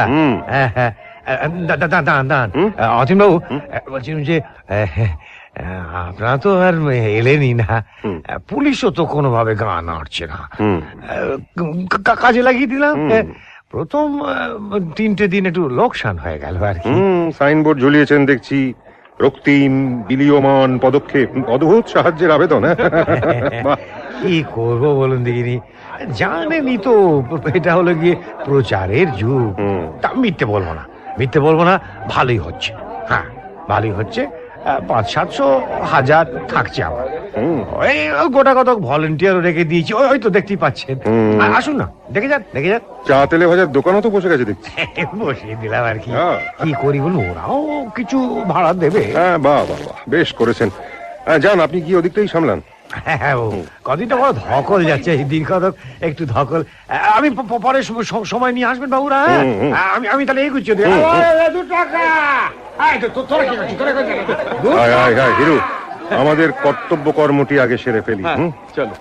অতীন বাবু, বলছিলাম যে আপনারা তো আর এলেনই না, পুলিশও তো কোনোভাবে গা নাড়ছে না। কাজে লাগিয়ে দিলাম। প্রথম 3টে দিন একটু লোকসান হয়ে গেল আর কি। সাইনবোর্ড ঝুলিয়েছেন দেখছি, রক্তিম বিলীয়মান পদক্ষেপ, অদ্ভুত সাহায্যের আবেদন। কি করবো বলুন দেখিনি, জানেনই তো এটা হলো গিয়ে প্রচারের যুগ। তা মিথ্যে বলবো না, ভালোই হচ্ছে। হ্যাঁ, ভালোই হচ্ছে। 500-700 হাজার থাকছে আমার। ওই গোটা কত ভলেন্টিয়ারও রেখে দিয়েছি, ওই তো দেখতেই পাচ্ছেন। আসুন না, দেখে যান। চা তেলে ভাজার দোকানও তো বসে গেছে দেখছি। বসিয়ে দিলাম আর কি। কি করি বলুন, ওরাও কিছু ভাড়া দেবে। হ্যাঁ, বাহ, বেশ করেছেন। যান, আপনি কি ওদিকটাই সামলান। হ্যাঁ, কদিনটা বড় ধকল যাচ্ছে, দিন কতক একটু ধকল। আমি পরে সময় নিয়ে আসবেন বাবুরা। আমি তাহলে এগুচ্ছি। 2 টাকা। হিরু, আমাদের কর্তব্য কর্মটি আগে সেরে ফেলি। চলো।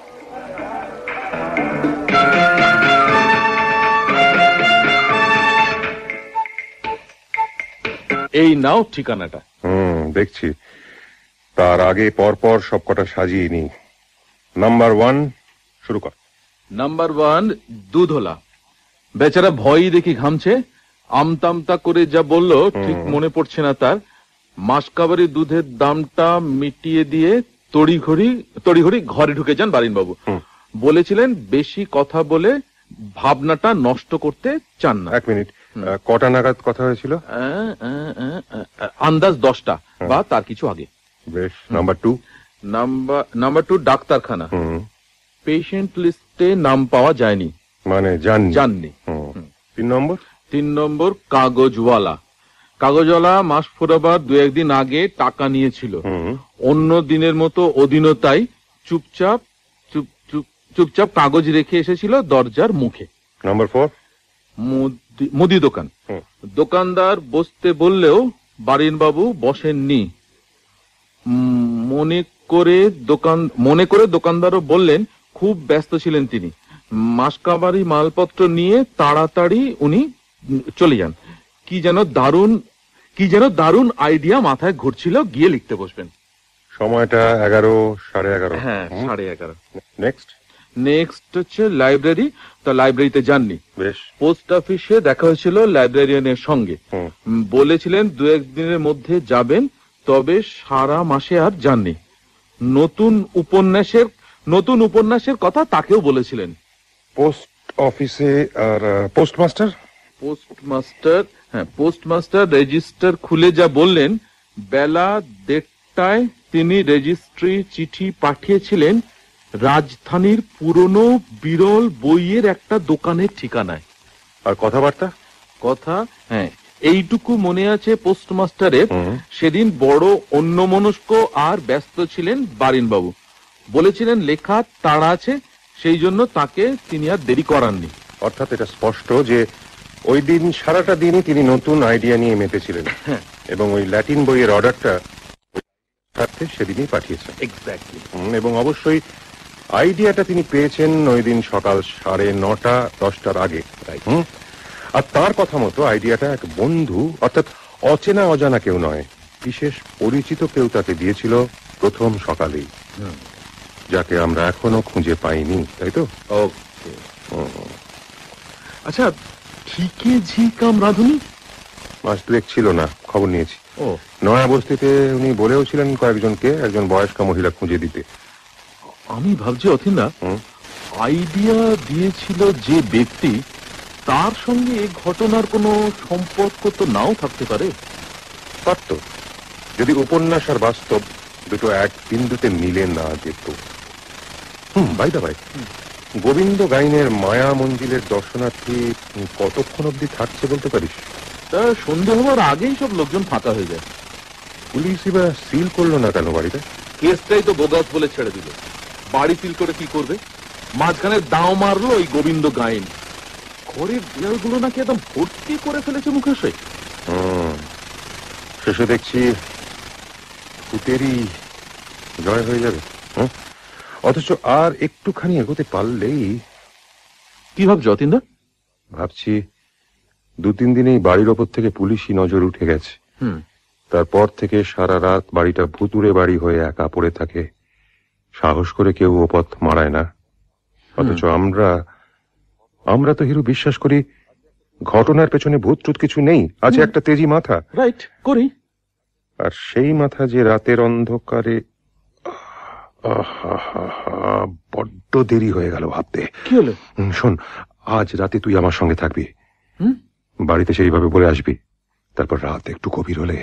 এই নাও ঠিকানাটা। দেখছি। তার আগে পরপর সবকটা সাজিয়ে নি। নাম্বার 1 শুরু কর। নাম্বার 1 দুধওয়ালা। বেচারা ভয়ই দেখি ঘামছে। আমতামতা করে যা বললো ঠিক মনে পড়ছে না তার। মাসকাবারি দুধের দামটা মিটিয়ে দিয়ে তড়িঘড়ি ঘরে ঢুকে যান বারিনবাবু। বলেছিলেন বেশি কথা বলে ভাবনাটা নষ্ট করতে চান না। 1 মিনিট, কটা নাগাদ কথা হয়েছিল? আন্দাজ 10টা বা তার কিছু আগে। বেশ। নাম্বার 2? নাম্বার 2 ডাক্তারখানা। পেশেন্ট লিস্টে নাম পাওয়া যায়নি, মানে জাননি। 3 নম্বর কাগজওয়ালা মাস ফুরাবার 2-1 দিন আগে টাকা নিয়েছিল। অন্য দিনের মতো ওদিনও তাই চুপচাপ কাগজ রেখে এসেছিল দরজার মুখে। নাম্বার 4? মুদি দোকান। দোকানদার বসতে বললেও বারিনবাবু বসেননি। মনে করে দোকানদারও বললেন খুব ব্যস্ত ছিলেন তিনি। মাসকাবারি মালপত্র নিয়ে তাড়াতাড়ি উনি চলে যান। কি যেন দারুণ আইডিয়া মাথায় ঘুরছিল, গিয়ে লিখতে বসবেন। সময়টা 11, 11:30। হ্যাঁ, 11:30। নেক্সট হচ্ছে লাইব্রেরি। তা লাইব্রেরিতে যাননি। বেশ। পোস্ট অফিসে দেখা হয়েছিল লাইব্রেরিয়ানের সঙ্গে। বলেছিলেন 2-1 দিনের মধ্যে যাবেন, তবে সারা মাসে আর যাননি। নতুন উপন্যাসের কথা তাকেও বলেছিলেন। পোস্ট অফিসে আর পোস্টমাস্টার রেজিস্টার খুলে যা বললেন, বেলা 1:30টায় তিনি রেজিস্ট্রি চিঠি পাঠিয়েছিলেন রাজধানীর পুরনো বিরল বইয়ের একটা দোকানের ঠিকানায়। আর কথাবার্তা? হ্যাঁ, এইটুকু মনে আছে পোস্টমাস্টারের। সেদিন বড় অন্যমনস্ক আর ব্যস্ত ছিলেন বারিনবাবু। বলেছিলেন লেখা তাড়া আছে, সেই জন্য তাকে তিনি আর দেরি করাননি। অর্থাৎ এটা স্পষ্ট যে ওই দিন সারাটা দিনই তিনি নতুন আইডিয়া নিয়ে মেতেছিলেন, এবং ওই ল্যাটিন বইয়ের অর্ডারটা সেদিনই পাঠিয়েছেন। এক্স্যাক্টলি। এবং অবশ্যই আইডিয়াটা তিনি পেয়েছেন ওই দিন সকাল 9:30, 10টার আগে। আর তার কথা মতো আইডিয়াটা এক বন্ধু, অর্থাৎ অচেনা অজানা কেউ নয়, বিশেষ পরিচিত কেউ তাকে দিয়েছিল প্রথম সকালেই, যাকে আমরা এখনো খুঁজে পাইনি, তাই তো? আচ্ছা, ঠিকে ঝি কাম রাঁধুনি? মাস দুয়েক ছিল না, খবর নিয়েছি। ও, নয়া বস্তিতে উনি বলেও ছিলেন কয়েকজনকে একজন বয়স্কা মহিলা খুঁজে দিতে। আমি ভাবছি অথিনদা, হুম। আইডিয়া দিয়েছিল যে ব্যক্তি, তার সঙ্গে এই ঘটনার কোনো সম্পর্ক তো নাও থাকতে পারে। পারত, যদি উপন্যাস আর বাস্তব দুটো এক বিন্দুতে মিলে না যেত। বাই দা ভাই, গোবিন্দ গাইনের মায়া মঞ্জিলের দর্শনার্থী কতক্ষণ অব্দি থাকছে বলতে পারিস? তা সন্ধে হওয়ার আগেই সব লোকজন ফাঁকা হয়ে যায়। পুলিশ এবার সিল করলো না কেন বাড়িটা? কেসটাই তো বোগাস বলে ছেড়ে দিল। বাড়ি সিল করে কি করবে? মাঝখানে দাও মারলো ওই গোবিন্দ গাইন। ঘরের দেয়ালগুলো নাকি একদম ভর্তি করে ফেলেছে মুখোশে। শেষে দেখছি ভূতেরই জয় হয়ে যাবে। অথচ আর একটুখানি এগোতে পারলেই। কি ভাবছো অতীনদা? ভাবছি 2-3 দিনেই বাড়ির ওপর থেকে পুলিশি নজর উঠে গেছে। তারপর থেকে সারা রাত বাড়িটা ভুতুড়ে বাড়ি হয়ে একা পড়ে থাকে। সাহস করে কেউ ওপথ মারায় না। অথচ আমরা তো হিরু বিশ্বাস করি ঘটনার পেছনে ভূত টুত কিছু নেই, আছে একটা তেজি মাথা। রাইট, করি। আর সেই মাথা যে রাতের অন্ধকারে। বড্ড দেরি হয়ে গেল ভাবতে। কি হলো? শোন, আজ রাতে তুই আমার সঙ্গে থাকবি, বাড়িতে সেইভাবে বলে আসবি। তারপর রাত একটু গভীর হলে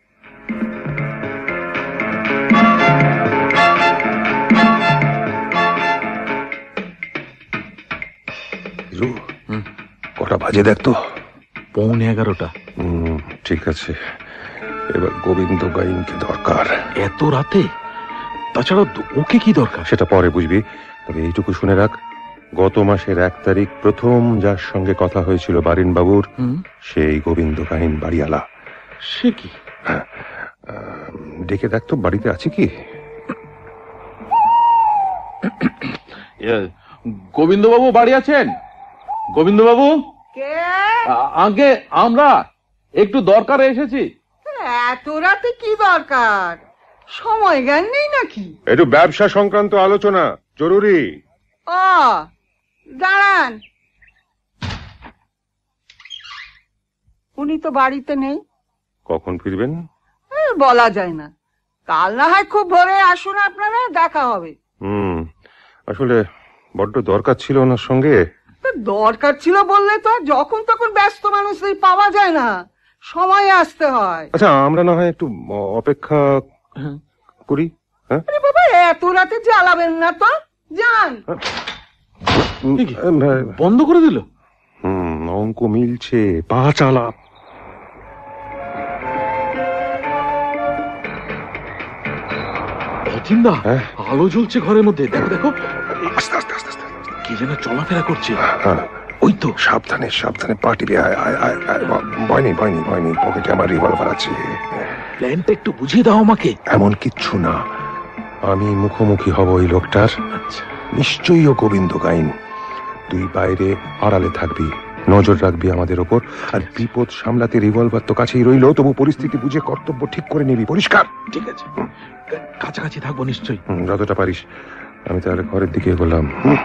কটা বাজে দেখ তো। 11:15। ঠিক আছে, এবার গোবিন্দ গাইনকে দরকার। এত রাতে? তাছাড়া ওকে কি দরকার? সেটা পরে বুঝবি। তবে এইটুকু শুনে রাখ, গত মাসের 1 তারিখ প্রথম যার সঙ্গে কথা হয়েছিল বারিন বাবুর, সেই গোবিন্দ গাইন বাড়িওয়ালা। সে কি? ডেকে দেখ তো বাড়িতে আছে কি। গোবিন্দবাবু বাড়ি আছেন? গোবিন্দবাবু? আগে আমরা একটু দরকারে এসেছি। এত রাতে কি দরকার? সময় জ্ঞান নেই নাকি? একটু ব্যবসা সংক্রান্ত আলোচনা জরুরি। দাঁড়ান, উনি তো বাড়িতে নেই। কখন ফিরবেন বলা যায় না। কাল না হয় খুব ভোরে আসুন, আপনারা দেখা হবে। আসলে বড্ড দরকার ছিল ওনার সঙ্গে। দরকার ছিল বললে তো যখন তখন ব্যস্ত মানুষই পাওয়া যায় না, সময় আসতে হয়। আচ্ছা, আমরা না হয় একটু অপেক্ষা করি। আরে বাবা, এত রাতে জ্বালাবেন না তো, যান। বন্ধ করে দিল। অঙ্ক মিলছে, পা চালা। অচিন্দা, আলো জ্বলছে ঘরের মধ্যে। দেখো দেখো, কি যেন চলাফেরা করছে। ওই তো। সাবধানে সাবধানে, পার্টি। ভয়নি ভয়নি ভয়নি, পকেটে আমার রিভলভার আছে। প্ল্যানটা একটু বুঝিয়ে দাও আমাকে। এমন কিচ্ছু না, আমি মুখোমুখি হব ওই লোকটার। নিশ্চয়ই ও গোবিন্দ গাইন। তুই বাইরে আড়ালে থাকবি, নজর রাখবি আমাদের ওপর। আর বিপদ সামলাতে রিভলভার তো কাছেই রইল, তবু পরিস্থিতি বুঝে কর্তব্য ঠিক করে নিবি। পরিষ্কার? ঠিক আছে, কাছাকাছি থাকবো নিশ্চয়ই। যতটা পারিস। আমি তাহলে ঘরের দিকে এগোলাম।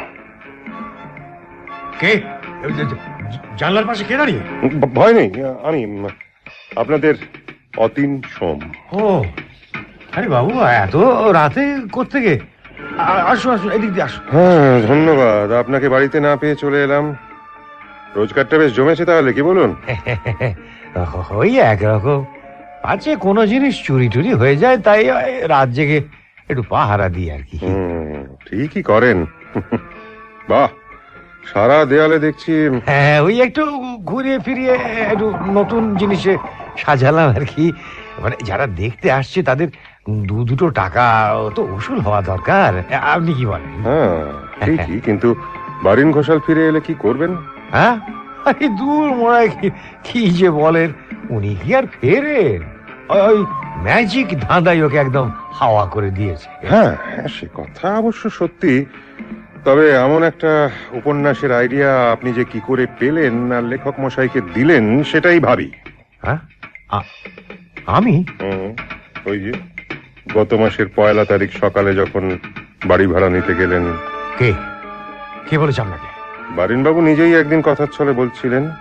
কে জানলার পাশে কে দাঁড়িয়ে? ভয় নেই, আমি আপনাদের অতীন সোম। ও আরে বাবু, এত রাতে কোত্থেকে? আসো আসো, এদিক দিয়ে আসো। হ্যাঁ, ধন্যবাদ। আপনাকে বাড়িতে না পেয়ে চলে এলাম। রোজগারটা বেশ জমেছে তাহলে, কি বলুন? ওই একরকম আছে, কোনো জিনিস চুরি টুরি হয়ে যায়, তাই রাত জেগে একটু পাহারা দিই আর কি। ঠিকই করেন। বাহ, সারা দেয়ালে দেখছি। হ্যাঁ, ওই একটু ঘুরিয়ে ফিরিয়ে একটু নতুন জিনিসে সাজালাম আর কি। মানে যারা দেখতে আসছে তাদের দুটো টাকা তো উসুল হওয়া দরকার। আপনি কি বলেন? হ্যাঁ ঠিকই, কিন্তু বারিন ঘোষাল ফিরে এলে কি করবেন? হ্যাঁ, আরে দূর মোড়ায়, কি যে বলেন, উনি কি আর ফেরেন? ওই ম্যাজিক ধাঁধাই ওকে একদম হাওয়া করে দিয়েছে। হ্যাঁ, সে কথা অবশ্য সত্যি। তবে এমন একটা উপন্যাসের আইডিয়া আপনি যে কি করে পেলেন আর লেখক মশাইকে দিলেন, সেটাই ভাবি। হ্যাঁ, আমি ওই যে গত মাসের 1 তারিখ সকালে যখন বাড়ি ভাড়া নিতে গেলেন। কে কে বলেছে আপনাকে? বারিনবাবু নিজেই একদিন কথার ছলে বলছিলেন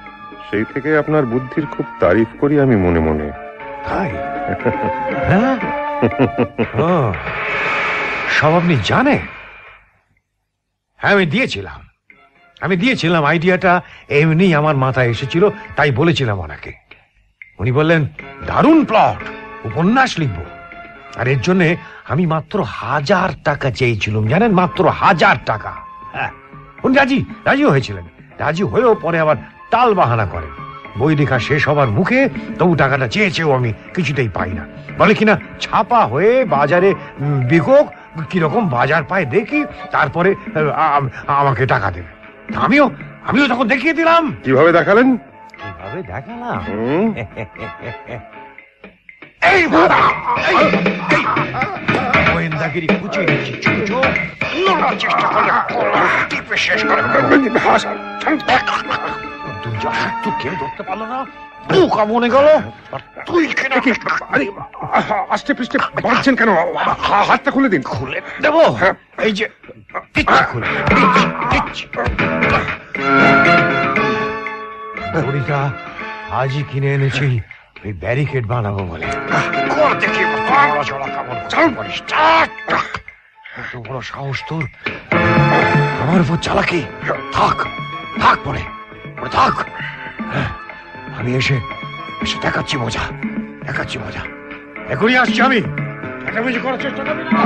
সেই থেকে আপনার বুদ্ধির খুব তারিফ করি আমি মনে মনে। তাই? হ্যাঁ? ও, সব আপনি জানেন? হ্যাঁ, আমি দিয়েছিলাম আইডিয়াটা, এমনি আমার মাথায় এসেছিল, তাই বলেছিলাম ওনাকে। উনি বললেন দারুণ প্লট, উপন্যাস লিখবো। আর এর জন্য আমি মাত্র 1000 টাকা চেয়েছিলাম, জানেন, মাত্র 1000 টাকা। হ্যাঁ, উনি রাজি হয়েছিলেন। রাজি হয়েও পরে আবার টাল বাহানা করেন। বই লেখা শেষ হবার মুখে তবু টাকাটা চেয়েছেও আমি কিছুতেই পাই না। বলে কিনা ছাপা হয়ে বাজারে বিকক, কিরকম বাজার পায় দেখি, তারপরে আমাকে টাকা দেবে। আমিও তখন দেখিয়ে দিলাম। কিভাবে দেখালেন? এই গোয়েন্দাগিরি কুচিয়ে দিচ্ছি, চেষ্টা করলে টিপে শেষ করে তুই যা তুই কেউ ধরতে পারলো না, বোকা মনে গেল। তুই কেন আস্তে পৃষ্ঠে বাঁধছেন কেন? হাতটা খুলে দিন। খুলে দেবো? এই যে দড়িটা আজই কিনে এনেছি, ওই ব্যারিকেড বানাবো বলে। দেখি এত বড় সাহস তোর, আমার উপর চালাকি। থাক পরে থাক, আমি এসে দেখাচ্ছি মজা। এখনই আসছি আমি। করার চেষ্টা করবি না।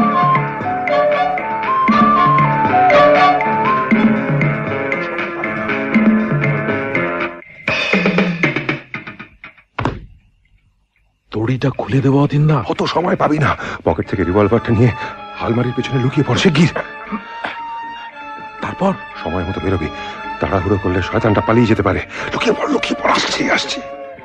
দড়িটা খুলে দেবো অতীনদা। অত সময় পাবি না। পকেট থেকে রিভলভারটা নিয়ে আলমারির পেছনে লুকিয়ে পড়, শিগগির। তারপর সময় মতো বেরোবি। তাড়াহুড়ো করলে শয়তানটা পালিয়ে যেতে পারে। লুকিয়ে পড়। আসছি।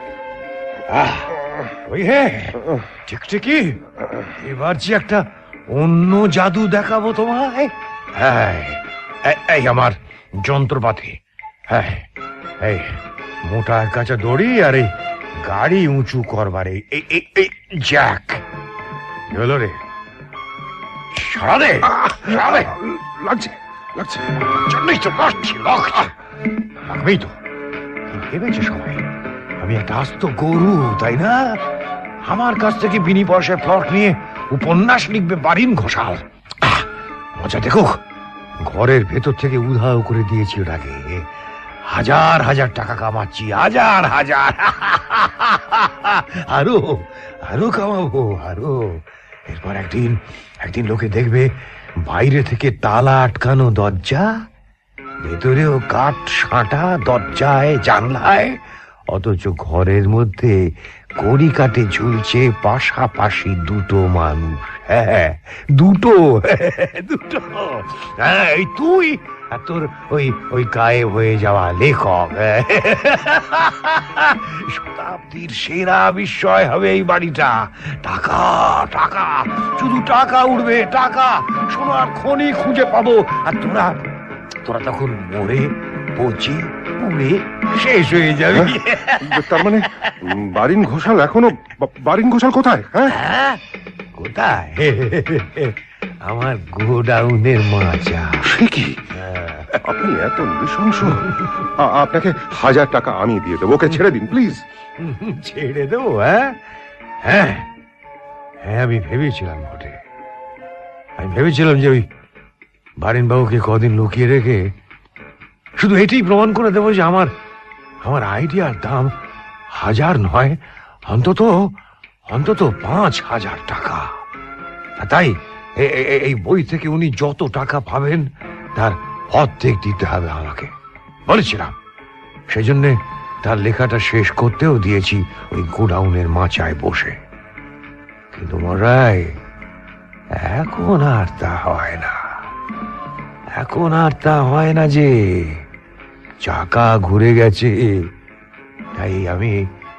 ওই হে ঠিকই, এবার যে একটা অন্য জাদু দেখাবো তোমায়। হ্যাঁ, এই আমার যন্ত্রপাতি। হ্যাঁ, এই মোটা কাঁচা দড়ি আর এই গাড়ি উঁচু করবার এই জ্যাক। হলো রে, সারা দে। লাগছে জন্যই তো লাগবেই তো। ভেবেছে সবাই আমি একটা আস্ত গরু, তাই না? আমার কাছ থেকে বিনি পয়সায় প্লট নিয়ে উপন্যাস লিখবে বারিন ঘোষাল। মজা দেখুক। ঘরের ভেতর থেকে উধাও করে দিয়েছি ওটাকে। 1000 টাকা কামাচ্ছি, 1000। আরো কামাবো, আরো। এরপর একদিন লোকে দেখবে বাইরে থেকে তালা আটকানো দরজা, ভেতরেও কাঠ সাঁটা দরজায় জানলায়, অথচ ঘরের মধ্যে কড়ি কাটে ঝুলছে পাশাপাশি দুটো মানুষ। হ্যাঁ, দুটো। হ্যাঁ, এই তুই আর তোর ওই গায়ে হয়ে যাওয়া লেখক। শতাব্দীর সেরা বিস্ময় হবে এই বাড়িটা। টাকা, শুধু টাকা উঠবে, টাকা। সোনার খনি খুঁজে পাবো। আর তোরা তখন মরে পচে পুড়ে শেষ হয়ে যাবে। তার মানে বারিন ঘোষাল এখনো? বারিন ঘোষাল কোথায়? হ্যাঁ, কোথায়? আমার গোডাউনের মাচা। সে কি? আপনি এত নৃশংস? আপনাকে 1000 টাকা আমি দিয়ে দেবো, ওকে ছেড়ে দিন প্লিজ। ছেড়ে দেবো? হ্যাঁ, আমি ভেবেছিলাম বটে। আমি ভেবেছিলাম যে ওই বারিন বাবুকে কদিন লুকিয়ে রেখে শুধু এটাই প্রমাণ করে দেবো যে আমার আইডিয়ার দাম 1000 নয়, অন্তত 5000 টাকা। তাই এই বই থেকে উনি যত টাকা পাবেন তার অর্ধেক দিতে হবে আমাকে বলেছিলাম। সেই জন্য তার লেখাটা শেষ করতেও দিয়েছি ওই গোডাউনের মাচায় বসে। কিন্তু মশাই, এখন আর তা হয় না যে চাকা ঘুরে গেছে। তাই আমি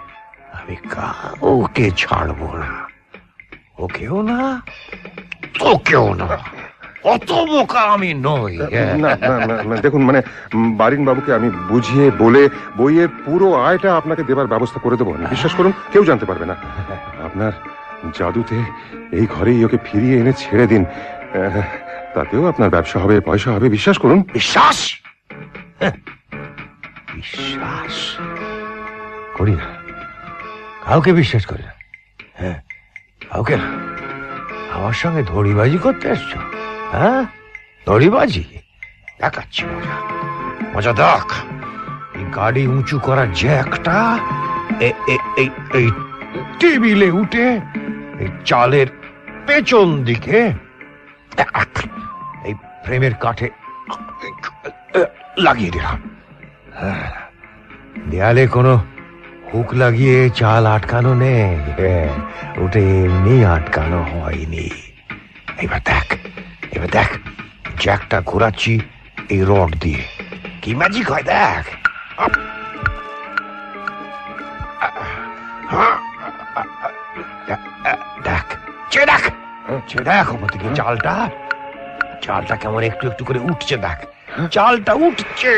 কাউকে ছাড়বো না, ওকেও না, তোকেও না। অত বোকা আমি নই। না, দেখুন, মানে বারিন বাবুকে আমি বুঝিয়ে বলে বইয়ের পুরো আয়টা আপনাকে দেবার ব্যবস্থা করে দেবো। বিশ্বাস করুন, কেউ জানতে পারবে না। আপনার জাদুতে এই ঘরেই ওকে ফিরিয়ে এনে ছেড়ে দিন। তাতেও আপনার ব্যবসা হবে, পয়সা হবে। বিশ্বাস করুন। বিশ্বাস? করি না, কাউকে বিশ্বাস করি না। হ্যাঁ, কাউকে না। আমার সঙ্গে ধড়িবাজি করতে এসছো? হ্যাঁ, ধড়িবাজি দেখাচ্ছি মজা। মজা দেখ। এই গাড়ি উঁচু করার জ্যাকটা এই টেবিলে উঠে এই চালের পেছন দিকে এই ফ্রেমের কাঠে লাগিয়ে দিলাম। দেয়ালে কোনো হুক লাগিয়ে চাল আটকানো নেই, ওটা এমনি আটকানো হয়নি। এবার দেখ জ্যাকটা ঘোরাচ্ছি এই রড দিয়ে, কি ম্যাজিক হয় দেখ। দেখ ওপর থেকে চালটা কেমন একটু একটু করে উঠছে, দেখ চালটা উঠছে।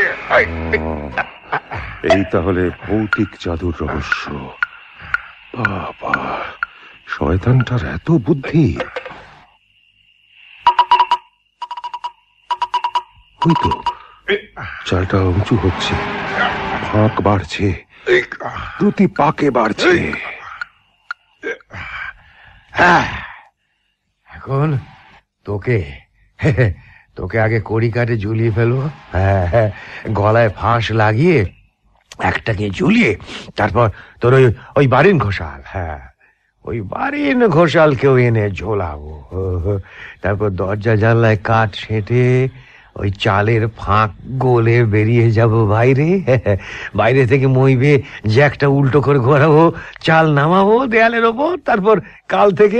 এই তাহলে ভৌতিক জাদুর রহস্য। বাবা, শয়তানটার এত বুদ্ধি। ওই তো চালটা উঁচু হচ্ছে, ফাঁক বাড়ছে, প্রতি পাকে বাড়ছে। এখন তোকে আগে কড়ি কাটে ঝুলিয়ে ফেলবো। হ্যাঁ, গলায় ফাঁস লাগিয়ে একটাকে ঝুলিয়ে তারপর তোর ওই বারিন ঘোষাল, হ্যাঁ ওই বারিন ঘোষালকেও এনে ঝোলাবো। তারপর দরজা জানলায় কাঠ সেঁটে ওই চালের ফাঁক গোলে বেরিয়ে যাব বাইরে। বাইরে থেকে মইবে জ্যাকটা উল্টো করে ঘোরাবো, চাল নামাবো দেয়ালের ওপর। তারপর কাল থেকে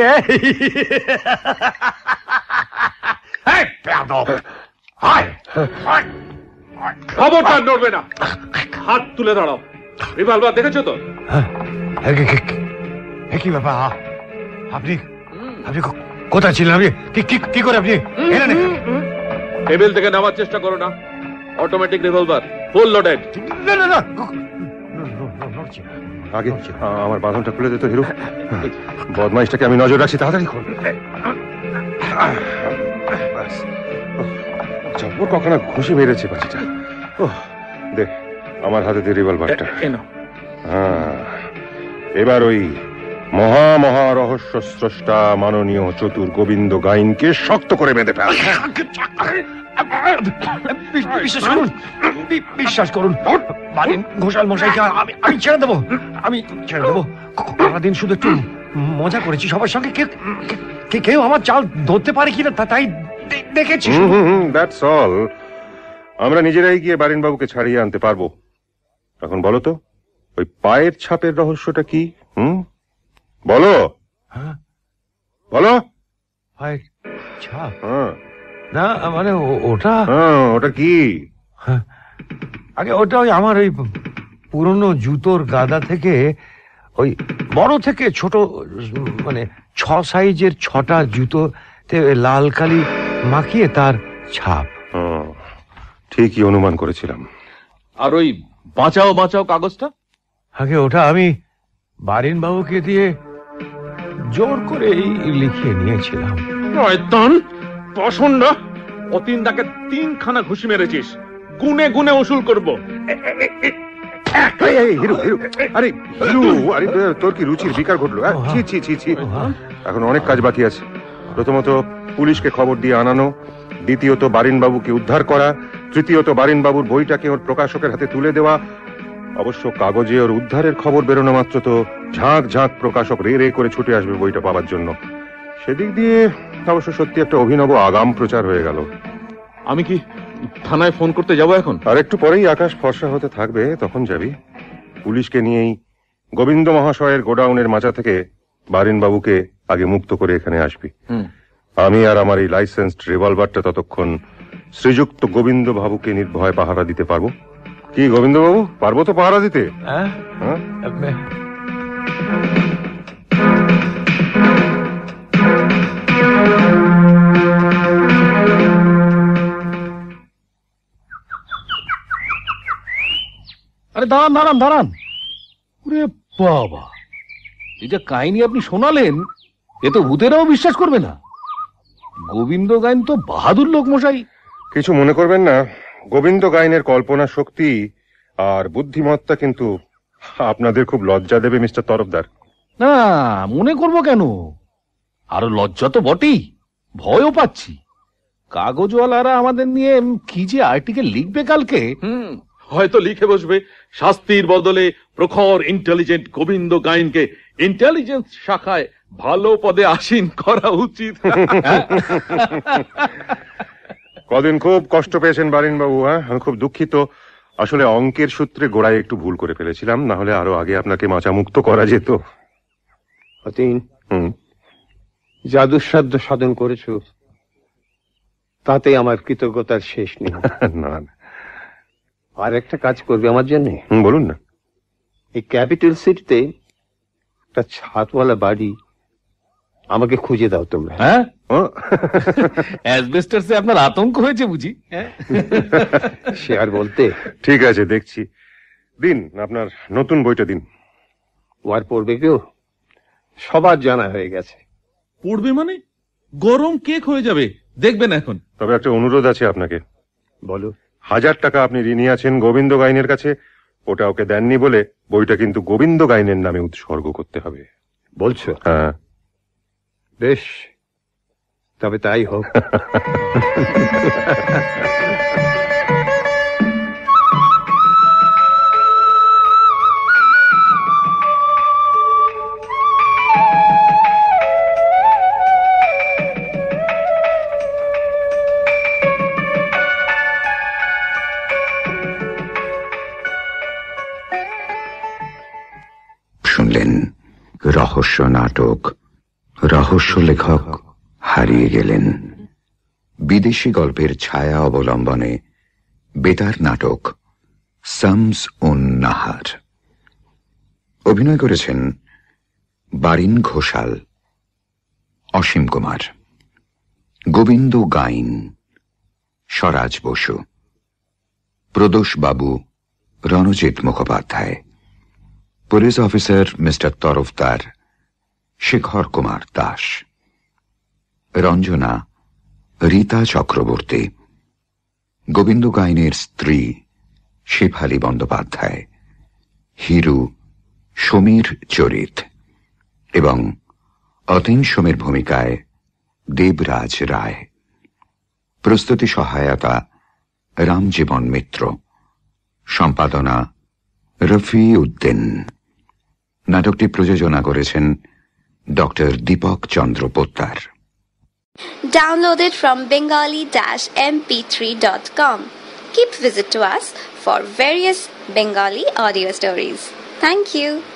খবরটা নড়বে না, হাত তুলে দাঁড়াও। রিভলভার দেখেছো তো? কি ব্যাপার, আপনি কোথায় ছিলেন? আপনি কি করে আপনি টেবিল থেকে নামার চেষ্টা করো না। Automatic revolver, full loaded. না, আগে আমার বাঁধনটা খুলে দিত হিরো। বদমাইশটাকে আমি নজর রাখছি, তাড়াতাড়ি খোল। চাপড় কখনো ঘুষি মেরেছে বাচ্চাটা। দেখ আমার হাতে দিয়ে রিভলভারটা। হ্যাঁ, এবার ওই মহা রহস্য স্রষ্টা মাননীয় চতুর গোবিন্দ গাইনকে শক্ত করে বেঁধে ফেল। বিশ্বাস করুন বারিন ঘোষাল মশাইকে আমি ছেড়ে দেবো। সারাদিন শুধু একটু মজা করেছি সবার সঙ্গে। কেউ আমার চাল ধরতে পারে কিনা তাই দেখেছি। That's all. আমরা নিজেরাই গিয়ে বারিন বাবুকে ছাড়িয়ে আনতে পারবো। এখন বলো তো ওই পায়ের ছাপের রহস্যটা কি? বলো। পায়ের ছাপ? না মানে ওটা কি? আগে ওটা ওই আমার ওই পুরনো জুতোর গাদা থেকে ওই বড় থেকে ছোট মানে 6 সাইজের 6টা জুতোতে লাল কালি মাখিয়ে তার ছাপ। ঠিকই অনুমান করেছিলাম। আর ওই বাঁচাও কাগজটা? আগে ওটা আমি বারিন বাবুকে দিয়ে জোর করে লিখিয়ে নিয়েছিলাম। অতীনদাকে 3খানা ঘুষি মেরেছিস, গুনে গুনে উসুল করবো। আরে তোর কি রুচির বিকার ঘটলো? এখন অনেক কাজ বাকি আছে। প্রথমত পুলিশকে খবর দিয়ে আনানো, দ্বিতীয়ত বারিন বাবুকে উদ্ধার করা, তৃতীয়ত বারিন বাবুর বইটাকে ওর প্রকাশকের হাতে তুলে দেওয়া। অবশ্য কাগজে ওর উদ্ধারের খবর বেরোনো মাত্র তো ঝাঁক প্রকাশক রে করে ছুটে আসবে বইটা পাওয়ার জন্য। সেদিক দিয়ে অবশ্য সত্যি একটা অভিনব আগাম প্রচার হয়ে গেল। আমি কি থানায় ফোন করতে যাবো এখন? আর একটু পরেই আকাশ ফর্সা হতে থাকবে, তখন যাবি। পুলিশকে নিয়েই গোবিন্দ মহাশয়ের গোডাউনের মাচা থেকে বারিন বাবুকে আগে মুক্ত করে এখানে আসবি। আমি আর আমার এই লাইসেন্সড রিভলভারটা ততক্ষণ শ্রীযুক্ত গোবিন্দ বাবুকে নির্ভয় পাহারা দিতে পারবো। কি গোবিন্দ বাবু, পারবো তো পাহারা দিতে? আরে দাঁড়ান। বাবা, এই যে কাহিনী আপনি শোনালেন এ তো ভূতেরাও বিশ্বাস করবে না। গোবিন্দ গাইন তো বাহাদুর লোক মশাই। কিছু মনে করবেন না, গোবিন্দ গাইনের কল্পনা শক্তি আর বুদ্ধিমত্তা কিন্তু আপনাদের খুব লজ্জা দেবে মিস্টার তরফদার। না, মনে করব কেন, আরো লজ্জা তো বটেই, ভয়ও পাচ্ছি। কাগজওয়ালারা আমাদের নিয়ে কি যে আর্টিকেল লিখবে কালকে। হয়তো লিখে বসবে, শাস্তির বদলে প্রখর ইন্টেলিজেন্ট গোবিন্দ গাইনকে ইন্টেলিজেন্স শাখায় ভালো পদে আসীন করা উচিত। কদিন খুব কষ্ট পেয়েছেন বারিন বাবু। হ্যাঁ, আমি খুব দুঃখিত। আসলে অঙ্কের সূত্রে গোড়ায় একটু ভুল করে ফেলেছিলাম, না হলে আরো আগে আপনাকে মাচা মুক্ত করা যেত। অতীন, যা দুঃসাধ্য সাধন করেছ তাতে আমার কৃতজ্ঞতার শেষ নেই। না, আর একটা কাজ করবে আমার জন্য? বলুন না। এই ক্যাপিটাল সিটিতে একটা ছাদওয়ালা বাড়ি আমাকে খুঁজে দাও তোমরা। হ্যাঁ, অ্যাসবেস্টাসে আপনার আতঙ্ক হয়েছে বুঝি? সে আর বলতে। ঠিক আছে, দেখছি। দিন আপনার নতুন বইটা দিন। ওয়ার পড়বে কেউ? সবার জানা হয়ে গেছে। পড়বে মানে? গরম কেক হয়ে যাবে, দেখবেন এখন। তবে একটা অনুরোধ আছে আপনাকে। বলো। 1000 টাকা আপনি ঋণী আছেন গোবিন্দ গাইনের কাছে, ওটা ওকে দেননি বলে বইটা কিন্তু গোবিন্দ গাইনের নামে উৎসর্গ করতে হবে। বলছো? হ্যাঁ। বেশ, তবে তাই হোক। শুনলেন রহস্য নাটক রহস্য লেখক হারিয়ে গেলেন। বিদেশি গল্পের ছায়া অবলম্বনে বেতার নাটক শামস উন নাহার। অভিনয় করেছেন বারিন ঘোষাল, অসীম কুমার, গোবিন্দ গাইন, স্বরাজ Basu, Pradosh Babu, Ranjit Mukhopadhyay, police officer mister Tarafdar Shekhar Kumar Das, Ranjana Rita Chakraborty, Gobinda গাইনের স্ত্রী শেফালী বন্দ্যোপাধ্যায়, হিরু সমীর চরিত এবং অতীন সোমের ভূমিকায় দেবরাজ রায়। প্রস্তুতি সহায়তা রামজীবন মিত্র, সম্পাদনা রফি উদ্দিন। নাটকটি প্রযোজনা করেছেন doctor Dipak Chandra Poddar. Downloaded from bengali-mp3.com. Keep visit to us for various Bengali audio stories. Thank you.